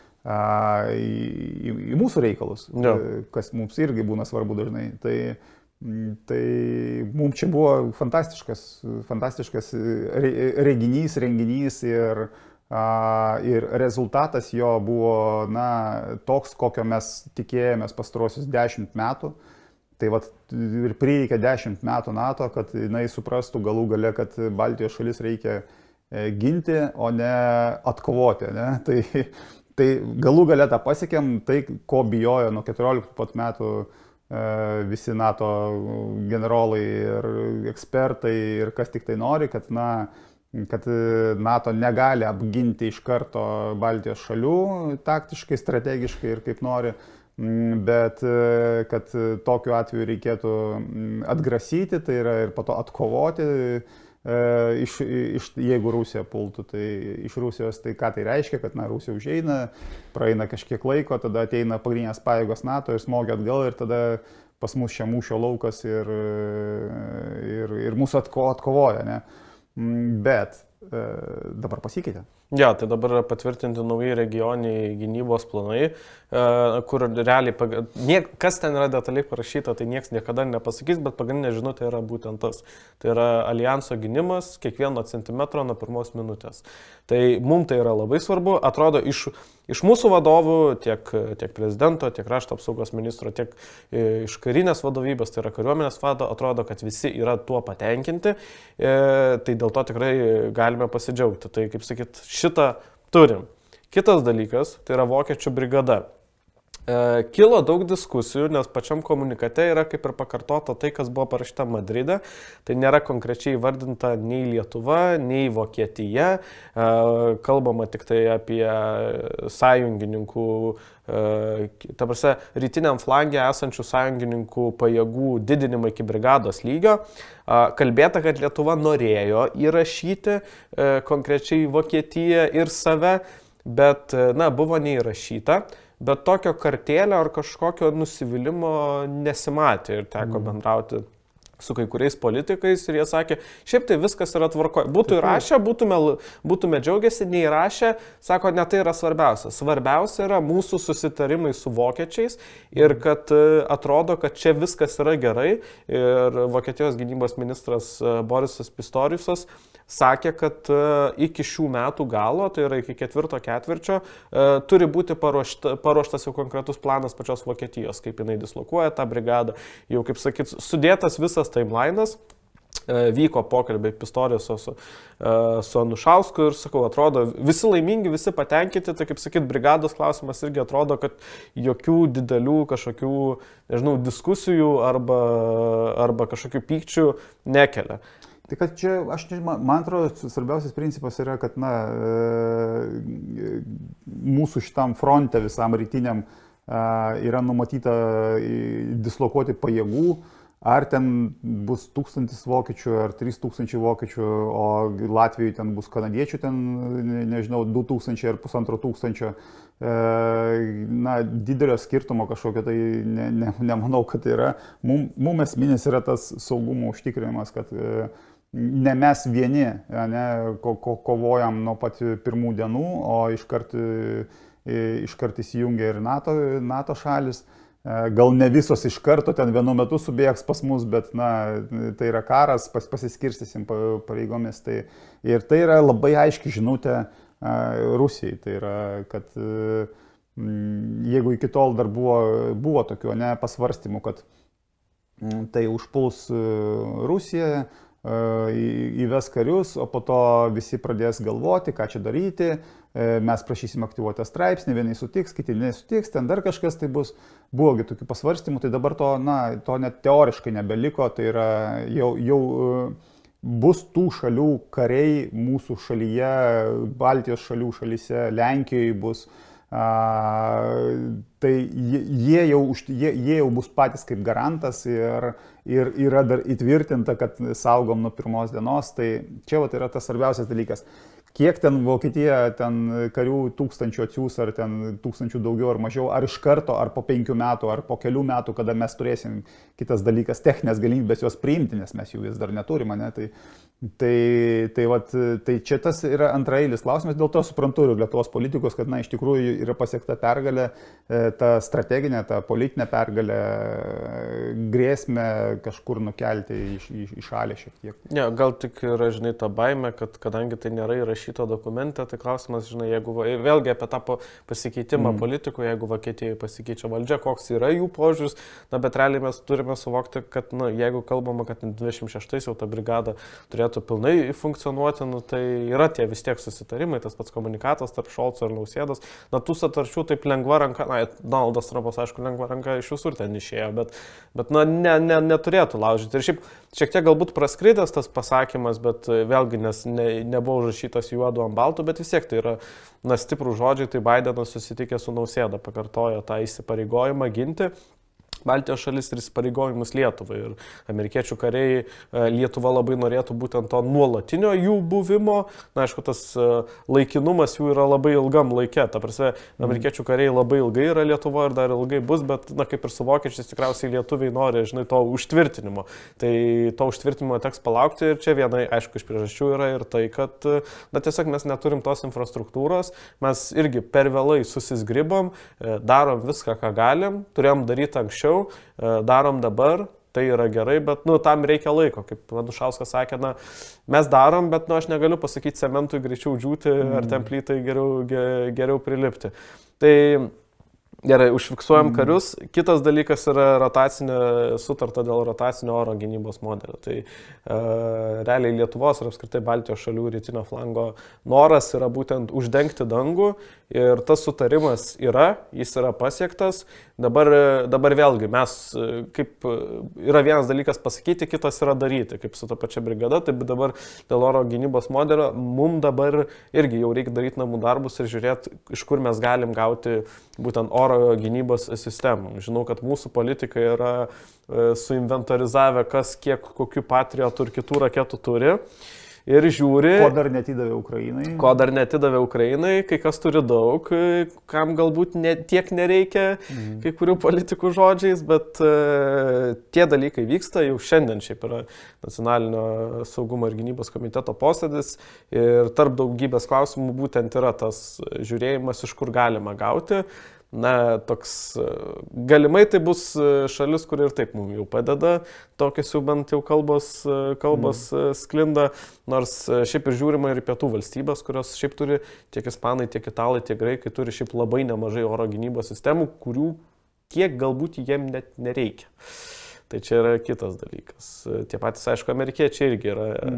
mūsų reikalus, kas mums irgi būna svarbu dažnai, tai mums čia buvo fantastiškas renginys ir rezultatas jo buvo toks, kokio mes tikėjomės pastaruosius 10 metų. Tai vat ir prireikė 10 metų NATO, kad jinai suprastų galų gale, kad Baltijos šalis reikia ginti, o ne atkovoti. Ne? Tai galų gale tą pasiekėm, tai ko bijojo nuo 14 pat metų visi NATO generolai ir ekspertai ir kas tik tai nori, kad NATO negali apginti iš karto Baltijos šalių taktiškai, strategiškai ir kaip nori, bet kad tokiu atveju reikėtų atgrasyti, tai yra ir po to atkovoti, jeigu Rusija pultų, tai iš Rusijos, tai ką tai reiškia, kad Rusija užeina, praeina kažkiek laiko, tada ateina pagrindinės pajėgos NATO ir smogia atgal ir tada pas mus čia mūšio laukas ir mūsų atkovoja, ne? Bet dabar pasikeitė. Ja, tai dabar yra patvirtinti nauji regioniniai gynybos planai, kur realiai, kas ten yra detaliai parašyta, tai niekas niekada nepasakys, bet pagrindinė žinutė yra būtent tas. Tai yra alijanso gynimas kiekvieno centimetro nuo pirmos minutės. Tai mums tai yra labai svarbu, atrodo iš mūsų vadovų, tiek prezidento, tiek krašto apsaugos ministro, tiek iš karinės vadovybės, tai yra kariuomenės vado, atrodo, kad visi yra tuo patenkinti, tai dėl to tikrai galime pasidžiaugti. Tai kaip sakyt, šitą turim. Kitas dalykas, tai yra vokiečių brigada. Kilo daug diskusijų, nes pačiam komunikate yra kaip ir pakartota tai, kas buvo parašyta Madride. Tai nėra konkrečiai įvardinta nei Lietuva, nei Vokietija. Kalbama tik tai apie sąjungininkų, ta prasme, rytiniam flangė esančių sąjungininkų pajėgų didinimą iki brigados lygio. Kalbėta, kad Lietuva norėjo įrašyti konkrečiai Vokietiją ir save, bet, buvo neįrašyta. Bet tokio kartėlio ar kažkokio nusivylimų nesimatė ir teko bendrauti su kai kuriais politikais ir jie sakė, šiaip tai viskas yra tvarkoje. Būtų įrašę, būtume džiaugiasi, neįrašę, sako, ne tai yra svarbiausia. Svarbiausia yra mūsų susitarimai su vokiečiais ir kad atrodo, kad čia viskas yra gerai. Ir Vokietijos gynybos ministras Borisas Pistoriusas sakė, kad iki šių metų galo, tai yra iki 4. ketvirčio, turi būti paruoštas jau konkretus planas pačios Vokietijos, kaip jinai dislokuoja tą brigadą. Jau, kaip sakyt, sudėtas visas timelinas. Vyko pokalbiai Pistoriuso su Anušausku ir, sakau, atrodo, visi laimingi, visi patenkinti, tai, kaip sakyt, brigados klausimas irgi atrodo, kad jokių didelių kažkokių, nežinau, diskusijų arba kažkokių pykčių nekelia. Tai kad čia, man atrodo, svarbiausias principas yra, kad, na, mūsų šitam fronte visam rytiniam yra numatyta dislokuoti pajėgų, ar ten bus 1000 vokiečių, ar 3000 vokiečių, o Latvijoje ten bus kanadiečių, ten, nežinau, 2000 ar 1500. Na, didelio skirtumo kažkokio tai nemanau, kad yra. Mums esminis yra tas saugumo užtikrinimas, kad ne mes vieni kovojam nuo pat pirmų dienų, o iškart įsijungia ir NATO šalis. Gal ne visos iš karto ten vienu metu subėgs pas mus, bet, na, tai yra karas, pasiskirstysim pareigomis. Ir tai yra labai aiški žinutė Rusijai. Tai yra, kad jeigu iki tol dar buvo tokių pasvarstymų, kad tai užpuls Rusiją, įves karius, o po to visi pradės galvoti, ką čia daryti, mes prašysim aktyvuoti straipsnį, vieni sutiks, kiti nesutiks, ten dar kažkas tai bus. Buvogi tokių pasvarstymų, tai dabar to net teoriškai nebeliko, tai yra jau bus tų šalių kariai mūsų šalyje, Baltijos šalyse, Lenkijoje bus. Tai jie jau bus patys kaip garantas ir yra dar įtvirtinta, kad saugom nuo pirmos dienos. Tai čia yra tas svarbiausias dalykas. Kiek ten Vokietija ten karių 1000 atsiūs, ar ten 1000 daugiau ar mažiau, ar iš karto, ar po 5 metų, ar po kelių metų, kada mes turėsim, kitas dalykas, techninės galimybės juos priimti, nes mes jų vis dar neturime, ne? Tai čia tas yra antraeilis klausimas, dėl to suprantu ir Lietuvos politikos, kad, na, iš tikrųjų yra pasiekta pergalė, ta strateginė, ta politinė pergalė, grėsmę kažkur nukelti į šalį šiek tiek. Ne, gal tik yra, žinai, ta baime, kad kadangi tai nėra įrašyto dokumente, tai klausimas, žinai, jeigu vėlgi apie tą pasikeitimą politikų, jeigu Vokietijoje pasikeičia valdžia, koks yra jų požiūris, na, bet realiai mes turime suvokti, kad, na, jeigu kalbama, kad 26 jau ta brigada turėtų pilnai funkcionuoti, nu, tai yra tie vis tiek susitarimai, tas pats komunikatas tarp Šolco ir Nausėdos. Na, tų sutarčių taip lengva ranka, na, Donaldas Trumpas, aišku, lengva ranka iš visur ten išėjo, bet na, neturėtų laužyti. Ir šiek tiek galbūt praskridęs tas pasakymas, bet vėlgi, nes nebuvo užrašytas juodu ant baltų, bet vis tiek tai yra, na, stiprų žodžiai, tai Bidenas susitikė su Nausėda, pakartojo tą įsipareigojimą ginti Baltijos šalis ir įsipareigojimus Lietuvai. Ir amerikiečių kariai, Lietuva labai norėtų būtent to nuolatinio jų buvimo. Na, aišku, tas laikinumas jų yra labai ilgam laike. Ta prasme, amerikiečių kariai labai ilgai yra Lietuva ir dar ilgai bus, bet, na, kaip ir su vokiečiais, tikriausiai lietuviai nori, žinai, to užtvirtinimo. Tai to užtvirtinimo teks palaukti ir čia vienai, aišku, iš priežasčių yra ir tai, kad, na, tiesiog mes neturim tos infrastruktūros, mes irgi per vėlai susizgribom, darom viską, ką galim, turėjom daryti anksčiau, darom dabar, tai yra gerai, bet, nu, tam reikia laiko, kaip Anušauskas sakė, na, mes darom, bet, nu, aš negaliu pasakyti cementui greičiau džiūti, ar ten plytai geriau prilipti. Tai gerai, užfiksuojam karius. Kitas dalykas yra sutarta dėl rotacinio oro gynybos modelio. Tai realiai Lietuvos ir apskritai Baltijos šalių rytinio flango noras yra būtent uždengti dangų ir tas sutarimas jis yra pasiektas. Dabar vėlgi mes, kaip yra vienas dalykas pasakyti, kitas yra daryti, kaip su ta pačia brigada, taip dabar dėl oro gynybos modelio mums dabar irgi jau reikia daryti namų darbus ir žiūrėti, iš kur mes galim gauti būtent oro gynybos sistemų. Žinau, kad mūsų politikai yra suinventarizavę, kas kiek kokių Patriotų ir kitų raketų turi. ir žiūri... Ko dar netidavė Ukrainai. Ko dar netidavė Ukrainai, kai kas turi daug, kam galbūt tiek nereikia kai kurių politikų žodžiais, bet tie dalykai vyksta, jau šiandien šiaip yra Nacionalinio saugumo ir gynybos komiteto posėdis ir tarp daugybės klausimų būtent yra tas žiūrėjimas, iš kur galima gauti. Na, toks, galimai tai bus šalis, kuri ir taip mums jau padeda, tokios jau bent jau kalbos sklinda, nors šiaip ir žiūrima ir pietų valstybės, kurios šiaip turi tiek ispanai, tiek italai, tiek graikai, turi šiaip labai nemažai oro gynybos sistemų, kurių tiek galbūt jiem net nereikia. Tai čia yra kitas dalykas. Tie patys, aišku, amerikiečiai irgi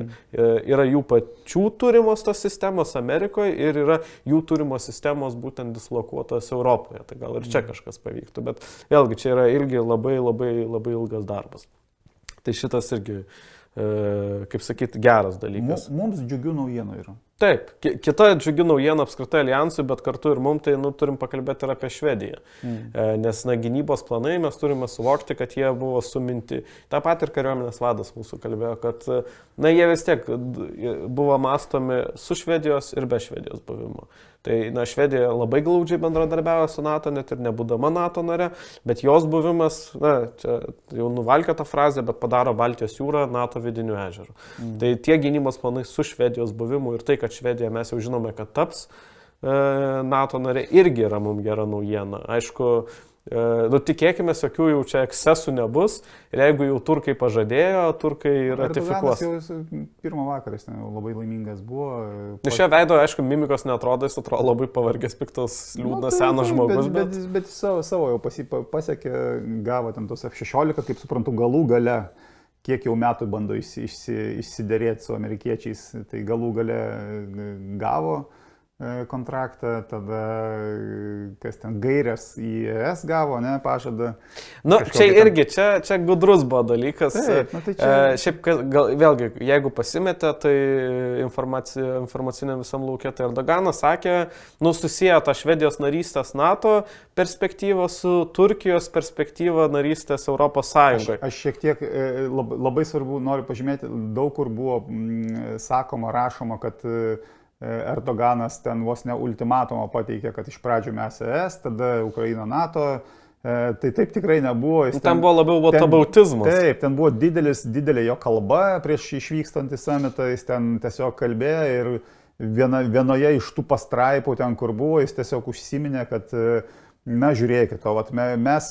yra jų pačių turimos tos sistemos Amerikoje ir yra jų turimos sistemos būtent dislokuotos Europoje. Tai gal ir čia kažkas pavyktų, bet vėlgi čia yra irgi labai ilgas darbas. Tai šitas irgi, kaip sakyti, geras dalykas. Mums džiugių naujienų yra. Taip, kita džiugi naujiena apskritai alijansui, bet kartu ir mums tai turim pakalbėti ir apie Švediją. Nes gynybos planai mes turime suvokti, kad jie buvo suminti. Ta pat ir kariuomenės vadas mūsų kalbėjo, kad jie vis tiek buvo mastomi su Švedijos ir be Švedijos buvimo. Tai Švedija labai glaudžiai bendradarbiavo su NATO, net ir nebūdama NATO nare, bet jos buvimas, čia jau nuvalkė tą frazę, bet padaro Baltijos jūrą NATO vidinių ežerų. Tai tie gynybos planai su Švedijos buvimu ir tai, kad Švedija mes jau žinome, kad taps NATO narė, irgi yra mums gera naujiena. Aišku, tikėkime, jokių jau čia ekscesų nebus ir jeigu jau turkai pažadėjo, turkai ratifikuos. Erdoganas jau pirmą vakarą labai laimingas buvo. Iš šio veido, aišku, mimikos neatrodo, jis atrodo labai pavargęs, piktas, liūdnas, senas žmogus. Bet savo jau pasiekė, gavo ten tos F-16, kaip suprantu, galų gale, kiek jau metų bando išsiderėti su amerikiečiais, tai galų gale gavo kontraktą, tada kas ten gairias į ES gavo, pažadą. Čia irgi, čia gudrus buvo dalykas. Taip, tai čia... Šiaip, vėlgi, jeigu pasimetė, tai informaciniam visam laukia, tai Erdoganas sakė, susiejo tą Švedijos narystės NATO perspektyvą su Turkijos perspektyva narystės Europos Sąjungoje. Aš šiek tiek labai svarbu noriu pažymėti, daug kur buvo sakoma, rašoma, kad Erdoganas ten vos ne ultimatumą pateikė, kad iš pradžių mes ES, tada Ukraina NATO, tai taip tikrai nebuvo. Ten buvo labiau votabautizmas. Taip, ten buvo didelė jo kalba prieš išvykstant į samitą, jis ten tiesiog kalbėjo ir vienoje iš tų pastraipų ten, kur buvo, jis tiesiog užsiminė, kad žiūrėkit, mes,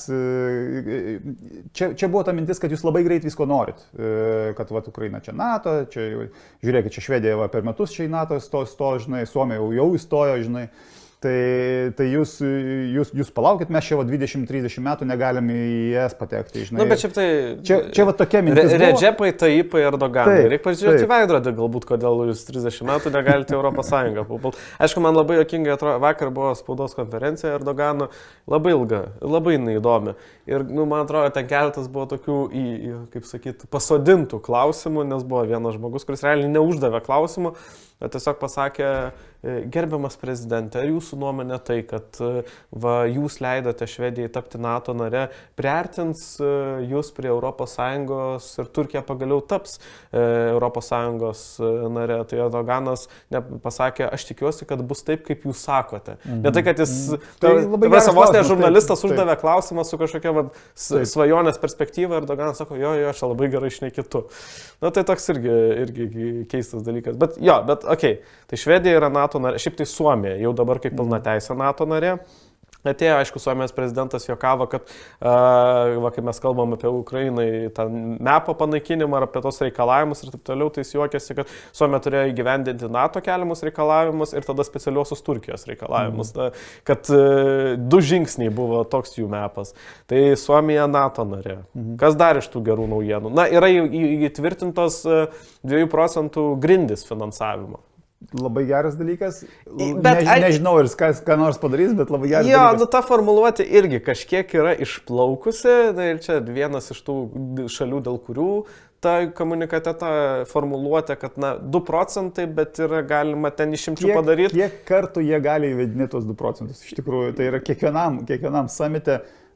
čia buvo ta mintis, kad jūs labai greit visko norit, kad Ukraina čia NATO, žiūrėkit, čia Švedija per metus čia į NATO sto, žinai, Suomija jau įstojo, žinai, tai jūs palaukit, mes čia 20-30 metų negalim į ES patekti, žinai. Bet šiaip tai... Čia tokia mintis buvo. Redžepai, Tayyipai, Erdoganai. Reikia pažiūrėti veidrodį, galbūt, kodėl jūs 30 metų negalite Europos Sąjungą papult. Aišku, man labai juokingai atrodo, vakar buvo spaudos konferencija Erdogano, labai ilga, labai neįdomi. Ir, man atrodo, ten keletas buvo tokių, kaip sakyti, pasodintų klausimų, nes buvo vienas žmogus, kuris realiai neuždavė klausimų, bet tiesiog pasakė, gerbiamas prezidentė, ar jūsų nuomonė tai, kad jūs leidote Švedijai tapti NATO nare, priartins jūs prie ES ir Turkija pagaliau taps ES nare. Tai Erdoganas pasakė, aš tikiuosi, kad bus taip, kaip jūs sakote. Ne tai, kad jis, vos ne žurnalistas uždavė klausimą su kažkokia svajonės perspektyva, Erdoganas sako, jo, aš labai gerai šnekitu. Tai toks irgi keistas dalykas. Bet okei, tai Švedija yra NATO narė, šiaip tai Suomija jau dabar kaip pilna teisė NATO narė. Atėjo, aišku, Suomijos prezidentas juokavo, kad, kai mes kalbam apie Ukrainai, tą MEPO panaikinimą ar apie tos reikalavimus ir taip toliau, tai jis juokėsi, kad Suomija turėjo įgyvendinti NATO keliamus reikalavimus ir tada specialiosios Turkijos reikalavimus. Kad 2 žingsniai buvo toks jų MEPas. Tai Suomija NATO narė. Kas dar iš tų gerų naujienų? Yra įtvirtintos 2% grindis finansavimo. Labai geras dalykas. Nežinau, ir ką nors padarys, bet labai geras dalykas. Ta formuluotė irgi kažkiek yra išplaukusi. Ir čia vienas iš tų šalių, dėl kurių ta komunikate ta formuluotė, kad 2%, bet yra galima ten išimčių padaryti. Kiek kartų jie gali įvedinėti tos 2%? Iš tikrųjų, tai yra kiekvienam samite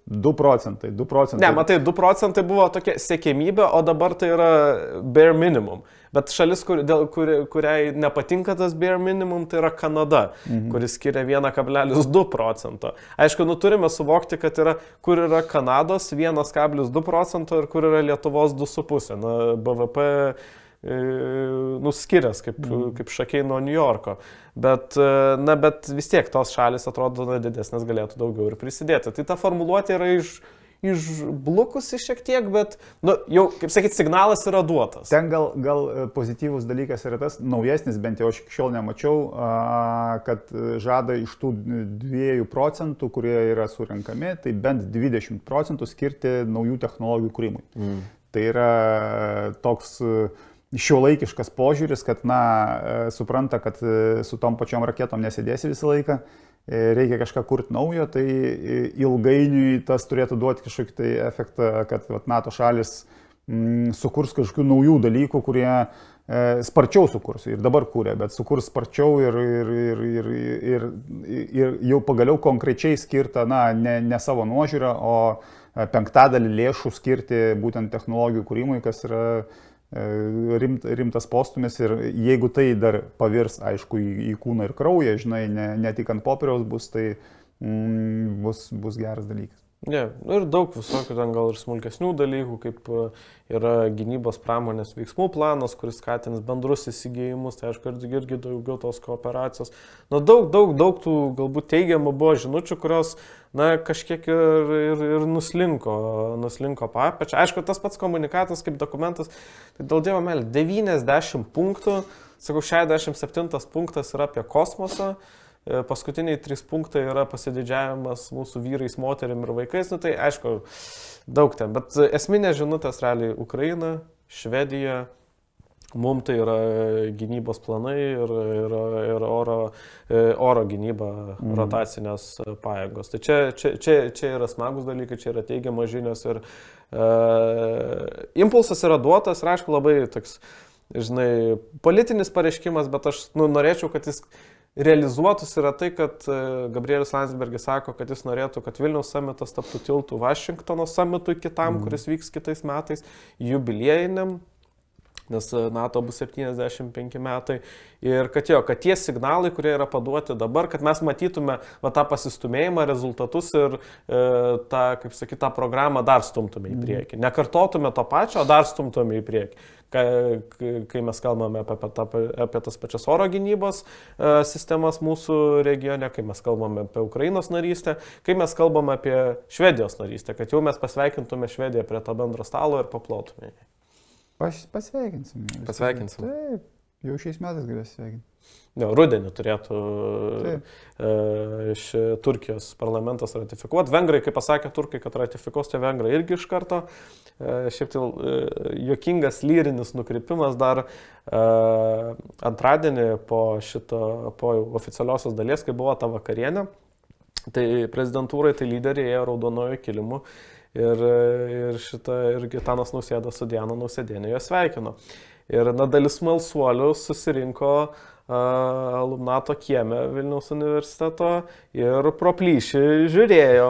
2 procentai. Ne, matai, 2 procentai buvo tokia siekiamybė, o dabar tai yra bare minimum. Bet šalis, kuriai nepatinka tas bare minimum, tai yra Kanada, kuris skiria 1,2 procento. Aišku, turime suvokti, kad kur yra Kanados 1,2 procento ir kur yra Lietuvos 2,5. Na, BVP skirias kaip šakiai nuo New Yorko. Bet vis tiek tos šalis atrodo didesnės galėtų daugiau ir prisidėti. Tai ta formuluotė yra išblukusi šiek tiek, bet jau, kaip sakyti, signalas yra duotas. Ten gal pozityvus dalykas yra tas, naujesnis, bent jau aš iki šiol nemačiau, kad žada iš tų 2 procentų, kurie yra surinkami, tai bent 20 procentų skirti naujų technologijų kūrimui. Tai yra toks šiuolaikiškas požiūris, kad, supranta, kad su tom pačiom raketom nesėdėsi visą laiką, reikia kažką kurti naujo, tai ilgainiui tas turėtų duoti kažkokį tai efektą, kad NATO šalis sukurs kažkokių naujų dalykų, kurie sparčiau sukurs ir dabar kūrė, bet sukurs sparčiau ir jau pagaliau konkrečiai skirta, ne savo nuožiūrą, o 5% lėšų skirti būtent technologijų kūrimui, kas yra rimtas postumis ir jeigu tai dar pavirs, aišku, į kūną ir kraują, žinai, ne tik ant popieriaus bus, tai bus geras dalykas. Ne, ir daug visokių ten gal ir smulkesnių dalykų, kaip yra gynybos pramonės veiksmų planas, kuris skatins bendrus įsigijimus, tai aišku, irgi daugiau tos kooperacijos. Daug tų galbūt teigiamų buvo žinučių, kurios kažkiek ir nuslinko papečią. Aišku, tas pats komunikatas kaip dokumentas, tai dėl Dievo meilės 90 punktų, sakau, 67 punktas yra apie kosmosą. Paskutiniai 3 punktai yra pasididžiavimas mūsų vyrais, moterim ir vaikais, tai aišku, daug ten, bet esminė žinutės realiai Ukraina, Švedija, mums tai yra gynybos planai ir oro gynyba, rotacinės pajėgos. Tai čia yra smagus dalykai, čia yra teigiamas žinios ir impulsas yra duotas ir aišku labai toks, žinai, politinis pareiškimas, bet aš norėčiau, kad jis realizuotus yra tai, kad Gabrielius Landsbergis sako, kad jis norėtų, kad Vilniaus summitas taptų tiltų Vašingtono summitui kitam, kuris vyks kitais metais, jubiliejiniam, nes NATO bus 75 metai. Ir kad tie signalai, kurie yra paduoti dabar, kad mes matytume tą pasistumėjimą, rezultatus ir tą programą dar stumtume į priekį. Nekartotume to pačio, o dar stumtume į priekį. Kai mes kalbame apie tas pačias oro gynybos sistemas mūsų regione, kai mes kalbame apie Ukrainos narystę, kai mes kalbame apie Švedijos narystę, kad jau mes pasveikintume Švediją prie to bendro stalo ir paplotume. Pasveikinsim. Taip, jau šiais metais galės sveikinti. Rudenį turėtų iš Turkijos parlamentas ratifikuoti. Vengrai, kaip pasakė turkai, kad ratifikuos, tai vengrai irgi iš karto. Šiaip tai juokingas lyrinis nukrypimas dar antradienį po oficialiosios dalies, kai buvo ta vakarienė, tai prezidentūrai, tai lyderiai ėjo raudonojo kilimu ir Gitanas Nausėda su Diana Nausėdienė jo sveikino. Ir dalis smalsuolių susirinko alumnato kieme Vilniaus universiteto ir pro plyšį žiūrėjo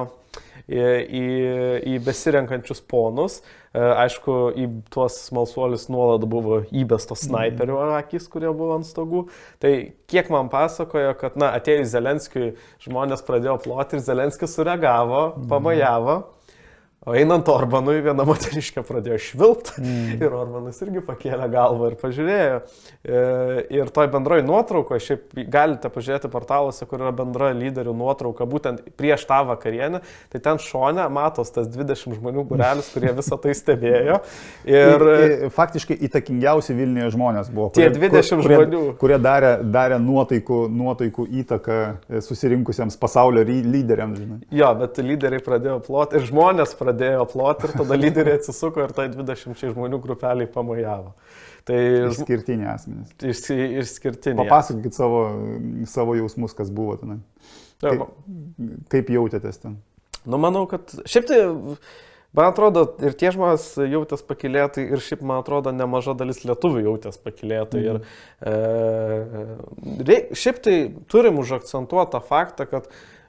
į besirenkančius ponus. Aišku, į tuos smalsuolius nuolat buvo įbestos snaiperių akys, kurie buvo ant stogų. Tai kiek man pasakojo, kad atėjus Zelenskiui žmonės pradėjo ploti ir Zelenskis sureagavo, pamojavo. O einant Orbanui, viena moteriškė pradėjo švilpti ir Orbanas irgi pakėlė galvą ir pažiūrėjo. Ir toj bendroj nuotraukoje, šiaip galite pažiūrėti portaluose, kur yra bendra lyderių nuotrauka, būtent prieš tą vakarienę, tai ten šone matos tas 20 žmonių būrelis, kurie visą tai stebėjo. Ir faktiškai įtakingiausi Vilniuje žmonės buvo. Tie 20 žmonių. Kurie darė nuotaikų įtaką susirinkusiems pasaulio lyderiams. Žinai. Jo, bet lyderiai pradėjo ploti ir žmonės pradėjo ploti ir tada lyderiai atsisuko ir tai 20 žmonių grupeliai pamojavo. Tai išskirtiniai asmenys. Išskirtiniai. Papasakokit savo jausmus, kas buvo ten. Kaip jautėtės ten? Manau, kad šiaip tai, man atrodo, ir tie žmonės jautės pakylėtai ir šiaip, man atrodo, nemaža dalis lietuvių jautės pakylėtai. Ir šiaip tai turim užakcentuotą faktą, kad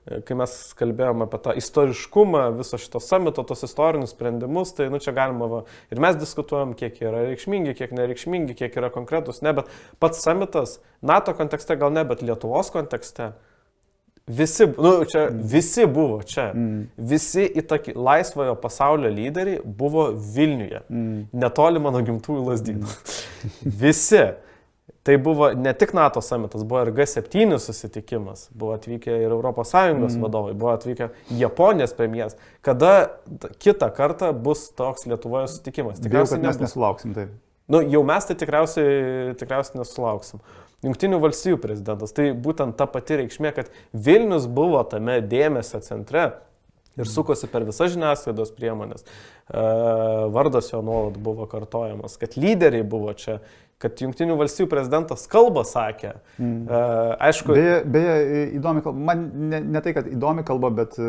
kai mes kalbėjome apie tą istoriškumą, viso šito samito, tos istorinius sprendimus, tai čia galima ir mes diskutuojam, kiek yra reikšmingi, kiek nereikšmingi, kiek yra konkretus, ne, bet pats samitas, NATO kontekste gal ne, bet Lietuvos kontekste, visi buvo čia, visi laisvojo pasaulio lyderiai buvo Vilniuje, netoli mano gimtųjų Lazdynų, visi. Tai buvo ne tik NATO samitas, buvo ir G7 susitikimas, buvo atvykę ir ES vadovai, buvo atvykę Japonijos premjeras. Kada kitą kartą bus toks Lietuvoje susitikimas? Tikriausiai mes nesulauksim, taip. Jau mes tai tikriausiai nesulauksim. Jungtinių valstijų prezidentas, tai būtent ta pati reikšmė, kad Vilnius buvo tame dėmesio centre ir sukosi per visas žiniasklaidos priemonės. Vardas jo nuolat buvo kartojamas, kad lyderiai buvo čia, kad Jungtinių valstijų prezidentas kalbą sakė. Aišku... Beje, įdomi kalba, man ne tai, kad įdomi kalba, bet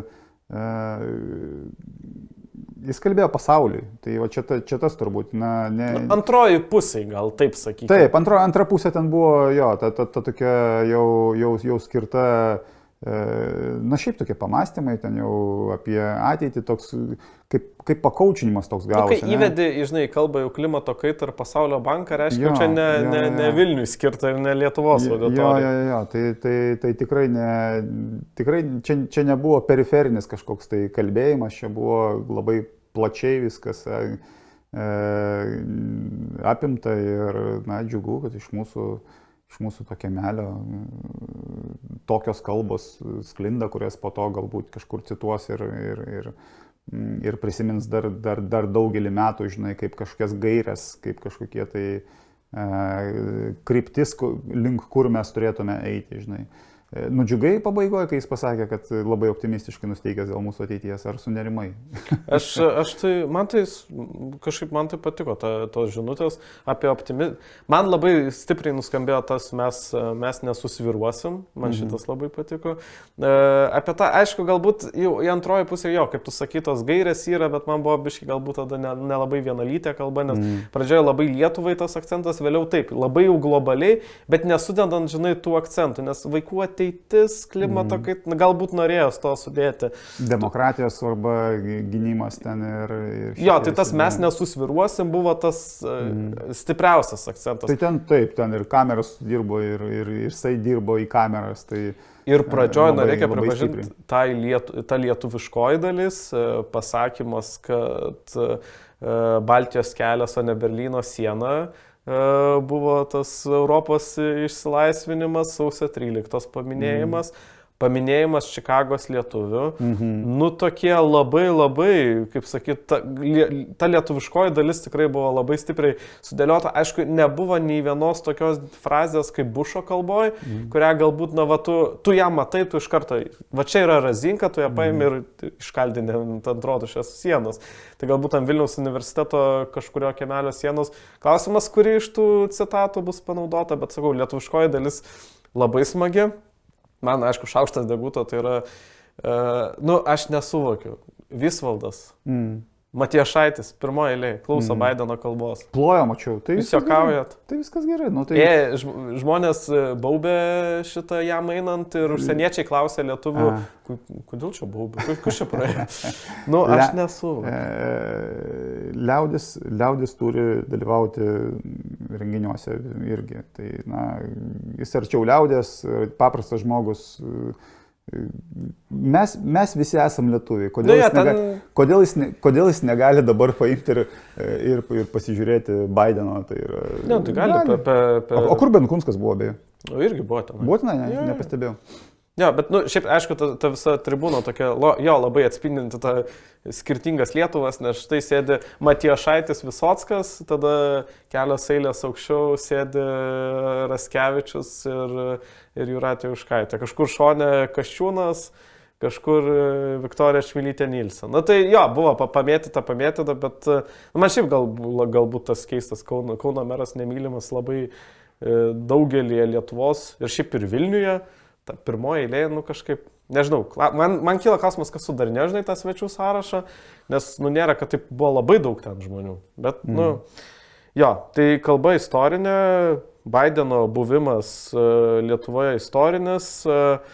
jis kalbėjo pasauliui. Tai va čia tas turbūt. Antroji pusė, gal taip sakyti. Taip, antra pusė ten buvo, ta tokia jau skirta, šiaip tokie pamastymai, ten jau apie ateitį, toks kaip pakaučinimas toks gavosi. Kai įvedi, žinai, kalbą jau klimato kaitą ir pasaulio banką, reiškia, čia ne Vilniui skirta ir ne Lietuvos auditorija. Tai tikrai čia nebuvo periferinis kažkoks tai kalbėjimas, čia buvo labai plačiai viskas apimta ir, džiugu, kad iš mūsų to kiemelio tokios kalbos sklinda, kurias po to galbūt kažkur cituos ir prisimins dar daugelį metų, žinai, kaip kažkokias gairias, kaip kažkokie tai kryptis, link kur mes turėtume eiti, žinai. Nudžiugai pabaigoje, kai jis pasakė, kad labai optimistiškai nusteikęs dėl mūsų ateities, ar sunerimai? Man tai patiko tos žinutės apie optimizmą. Man labai stipriai nuskambėjo tas mes nesusviruosim, man šitas labai patiko. Apie tą, aišku, galbūt jau į antroji pusę kaip tu sakytos gairės yra, bet man buvo biškai galbūt tada nelabai vienalytė kalba, nes pradžioje labai Lietuvai tas akcentas, vėliau taip, labai jau globaliai, bet nesudedant, žinai, tų akcentų, nes vaikų ateitis, klimato kaita, galbūt norėjos to sudėti. Demokratijos svarba, gynimas ten ir tai tas mes nesusviruosim buvo tas stipriausias akcentas. Tai ten ir kameros dirbo, ir jisai dirbo į kameras. Ir pradžioje reikia pripažinti ta lietuviškoji dalis, pasakymas, kad Baltijos kelias, o ne Berlyno siena, buvo tas Europos išsilaisvinimas, sausio 13 paminėjimas Čikagos lietuvių. Tokie labai, kaip sakyt, ta lietuviškoji dalis tikrai buvo labai stipriai sudėliota. Aišku, nebuvo nei vienos tokios frazės kaip Bušo kalboj, kurią galbūt, tu ją matai, tu iš karto, čia yra razinka, tu ją paimi ir iškaldini ant rotušės sienos. Tai galbūt ant Vilniaus universiteto kažkurio kiemelio sienos. Klausimas, kuri iš tų citatų bus panaudota, bet sakau, lietuviškoji dalis labai smagi. Man, aišku, šaukštas deguto, tai yra, aš nesuvokiu. Visvaldas, Matijošaitis, pirmoji eilė, klauso Baideno kalbos. Plojo, mačiau. Jūs juokaujat. Tai viskas gerai. Žmonės baubė šitą jam einant ir užsieniečiai klausė lietuvių, kodėl čia baubė, kas čia praėjo? Aš nesuvokiu. Liaudis turi dalyvauti renginiuose irgi. Tai, jis arčiau liaudės, paprastas žmogus. Mes visi esam lietuviai. Kodėl jis negali dabar paimti ir pasižiūrėti Baideno? Tai gali. O kur Benkunskas buvo, beje? Irgi buvo ten. Buvo ten, nepastebėjau. Bet, šiaip, aišku, ta visa tribūna tokia, labai atspindinti tą skirtingas Lietuvas, nes štai sėdi Matijošaitis Visockas, tada kelios eilės aukščiau sėdi Raskevičius ir Jūratė Juškaitė. Kažkur šone Kasčiūnas, kažkur Viktorija Čmilytė Nilsen. Tai buvo pamėtyta, bet man šiaip galbūt tas keistas Kauno meras nemylimas labai daugelį Lietuvos ir šiaip ir Vilniuje. Ta pirmoji eilė, kažkaip, nežinau, man kyla klausimas, kas sudarinė, žinai, tą svečių sąrašą, nes, nėra, kad taip buvo labai daug ten žmonių, bet, tai kalba istorinė, Baideno buvimas Lietuvoje istorinis,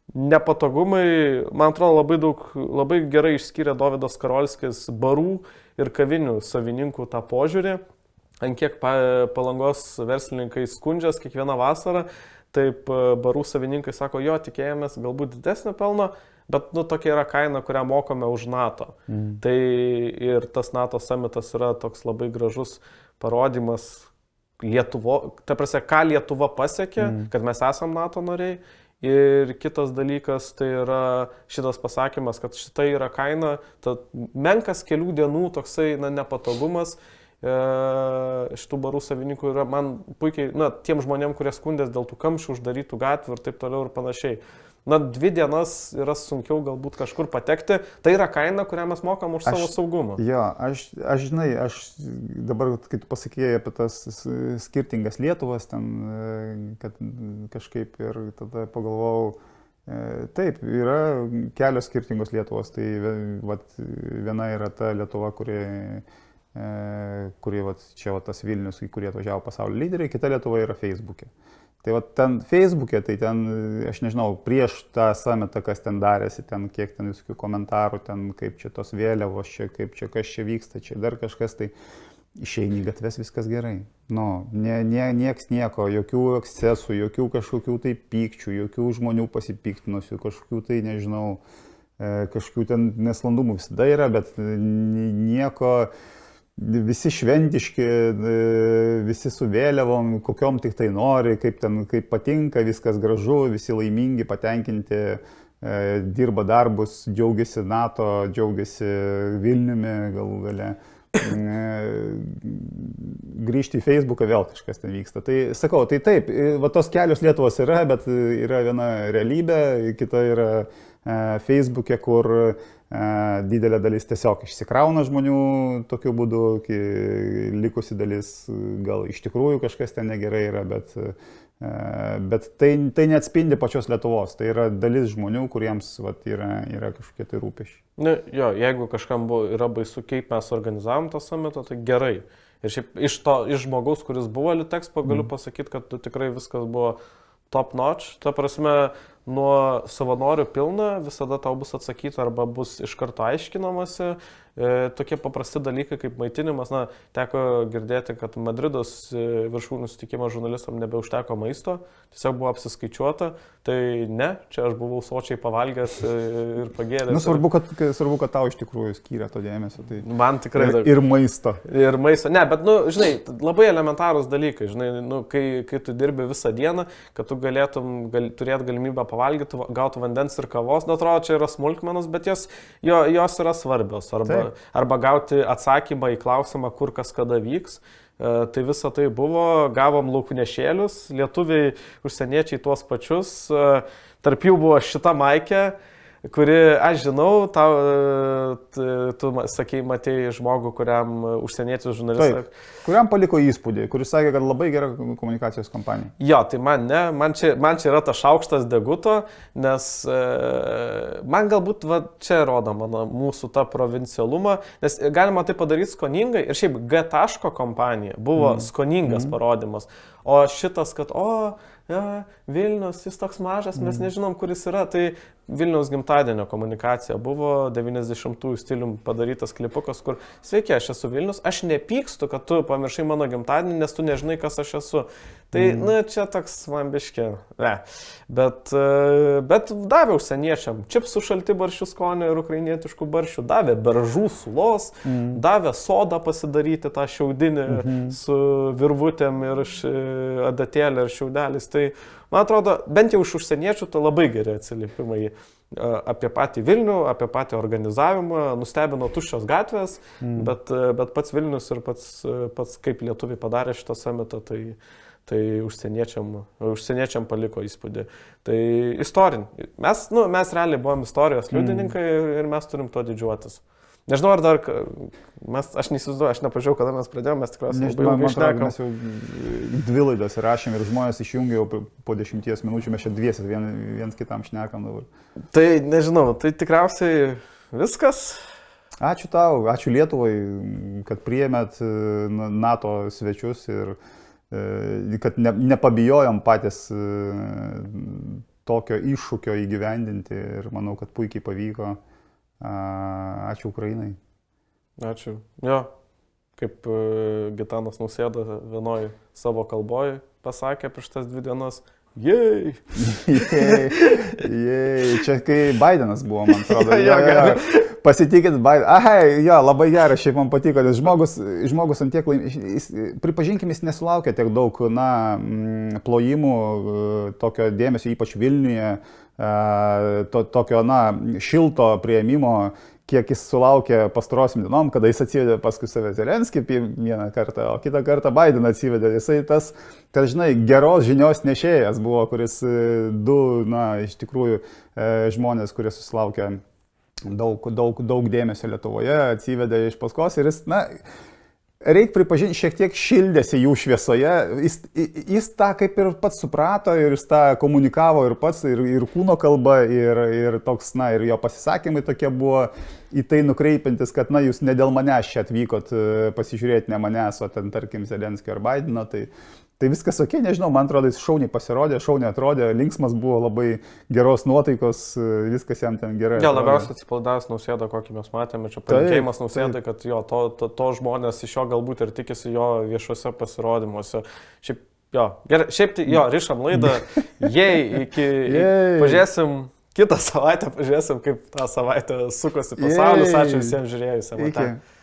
nepatogumai, man atrodo, labai gerai išskyrė Dovydas Karolskis barų ir kavinių savininkų tą požiūrį, ant kiek Palangos verslininkai skundžias kiekvieną vasarą, taip barų savininkai sako, jo, tikėjomės galbūt didesnio pelno, bet tokia yra kaina, kurią mokame už NATO. Tai ir tas NATO summitas yra toks labai gražus parodymas ta prasme, ką Lietuva pasiekė, kad mes esam NATO nariai. Ir kitas dalykas tai yra šitas pasakymas, kad šita yra kaina, menkas kelių dienų toksai nepatogumas šitų barų savininkų yra man puikiai, tiem žmonėm, kurie skundės dėl tų kamščių, uždarytų gatvių ir taip toliau ir panašiai. 2 dienas yra sunkiau galbūt kažkur patekti, tai yra kaina, kurią mes mokam už savo saugumą. Jo, aš dabar, kai tu pasakėjai apie tas skirtingas Lietuvas, ten, kad kažkaip ir tada pagalvojau, taip, yra kelios skirtingos Lietuvos, tai viena yra ta Lietuva, kuri čia tas Vilnius, į kurį atvažiavo pasaulio lyderiai, kita Lietuva yra Facebook'e. Tai ten Facebook'e, tai ten, aš nežinau, prieš tą summitą, kas ten darėsi, ten kiek ten visokių komentarų, ten kaip čia tos vėliavos, čia kaip čia kas čia vyksta, čia dar kažkas, tai išeini į gatves, viskas gerai. Nieks nieko, jokių ekscesų, jokių kažkokių tai pykčių, jokių žmonių pasipiktinusių, kažkokių tai, nežinau, kažkokių ten nesklandumų visada yra, bet nieko. Visi šventiški, visi su vėliavom, kokiom tik tai nori, kaip patinka, viskas gražu, visi laimingi, patenkinti, dirba darbus, džiaugiasi NATO, džiaugiasi Vilniumi galų gale. Grįžti į Facebooką vėl kažkas ten vyksta. Tai sakau, tai taip, tos kelios Lietuvos yra, bet yra viena realybė, kita yra Facebook'e, kur didelė dalis tiesiog išsikrauna žmonių tokiu būdu, likusi dalis gal iš tikrųjų kažkas ten negerai yra, bet tai neatspindi pačios Lietuvos, tai yra dalis žmonių, kuriems yra kažkokie tai rūpesčiai. Jo, jeigu kažkam yra baisu, kaip mes organizavom tą summitą, tai gerai. Ir šiaip iš žmogaus, kuris buvo Litexpo, galiu pasakyti, kad tikrai viskas buvo top notch, ta prasme, nuo savanorių pilna, visada tau bus atsakyta arba bus iš karto aiškinamasi. Tokie paprasti dalykai kaip maitinimas, teko girdėti, kad Madridos viršūnių susitikimo žurnalistam nebeužteko maisto, tiesiog buvo apsiskaičiuota, tai ne, čia aš buvau sočiai pavalgęs ir pagėręs. Svarbu, kad tau iš tikrųjų skyrė to dėmesio. Tai man tikrai. Ir maisto. Ir maisto. Ne, bet, žinai, labai elementarūs dalykai, žinai, kai tu dirbi visą dieną, kad tu galėtum turėti galimybę pavalgyti, gauti vandens ir kavos, atrodo, čia yra smulkmenos, bet jos yra svarbios. Arba gauti atsakymą į klausimą, kur kas kada vyks. Tai visa tai buvo, gavom lauknešėlius, lietuviai, užsieniečiai tuos pačius, tarp jų buvo šita maikė, kuri, aš žinau, tu sakei, matei žmogų, kuriam užsienietis žurnalistas. Kuriam paliko įspūdį, kuris sakė, kad labai gera komunikacijos kompanija. Jo, tai man čia yra tas šaukštas deguto, nes man galbūt čia rodo mūsų tą provincialumą, nes galima tai padaryti skoningai ir šiaip G-taško kompanija buvo skoningas parodymas, o šitas, kad Vilnius, jis toks mažas, mes nežinom, kur jis yra, tai Vilniaus gimtadienio komunikacija buvo 90-ųjų stilium padarytas klipukas, kur sveiki, aš esu Vilnius, aš nepykstu, kad tu pamiršai mano gimtadienį, nes tu nežinai, kas aš esu. Tai, čia toks man biškė. Bet davė užsieniečiam čipsų šalti barščių skonio ir ukrainietiškų barščių, davė beržų sulos, davė sodą pasidaryti tą šiaudinį su virvutėm ir adatėlė ir šiaudelis. Tai, man atrodo, bent jau iš užsieniečių to labai geri atsiliepimai apie patį Vilnių, apie patį organizavimą, nustebino tuščios gatvės, bet pats Vilnius ir pats kaip lietuviai padarė šitą summitą, tai užsieniečiam paliko įspūdį. Tai istorinį. Mes realiai buvom istorijos liudininkai ir mes turim to didžiuotis. Nežinau, ar dar, aš neįsivaizduoju, aš nepažiūrėjau, kada mes pradėjome, mes tikriausiai labai ilgai šnekam. Mes jau 2 laidas rašėm ir žmonės išjungė jau po 10 minučių, mes čia dviesi viens kitam šnekam dabar. Tai nežinau, tai tikriausiai viskas. Ačiū tau, ačiū Lietuvai, kad priėmėt NATO svečius ir kad nepabijojom patys tokio iššūkio įgyvendinti ir manau, kad puikiai pavyko. Ačiū Ukrainai. Ačiū. Jo, kaip Gitanas Nausėda vienoj savo kalboj pasakė prieš tas 2 dienas. Jej! Jej! Čia kai Bidenas buvo, man atrodo. Pasitikit Biden. Ahai, jo, labai geras, šiaip man patiko, nes žmogus ant tiek laimės. Pripažinkim, jis nesulaukia tiek daug, plojimų, tokio dėmesio, ypač Vilniuje, tokio, šilto priėmimo, kiek jis sulaukė pastarosiam dienom, kada jis atsivedė paskui save Zelenskį vieną kartą, o kitą kartą Bideną atsivedė. Jisai tas, žinai, geros žinios nešėjas buvo, kuris 2, iš tikrųjų, žmonės, kurie susilaukė daug dėmesio Lietuvoje, atsivedė iš paskos ir jis, reikia pripažinti, šiek tiek šildėsi jų šviesoje. Jis tą kaip ir pats suprato ir jis tą komunikavo ir pats, ir kūno kalba, ir toks, ir jo pasisakymai tokie buvo į tai nukreipiantis, kad, jūs ne dėl manęs čia atvykot pasižiūrėti, ne manęs, o ten, tarkim, Zelenskio ar Bideno. Tai viskas ok, nežinau, man atrodo, jis šauniai pasirodė, šauniai atrodė, linksmas buvo, labai geros nuotaikos, viskas jam ten gerai. Ja, labiausiai atsipalaidavęs Nausėda, kokį mes matėme, čia palinkėjimas Nausėdai, kad jo, to žmonės iš jo galbūt ir tikisi jo viešuose pasirodymuose. Šiaip, jo, gerai, rišam laidą, pažiūrėsim kitą savaitę, kaip tą savaitę sukosi pasaulis, ačiū visiems žiūrėjusiems.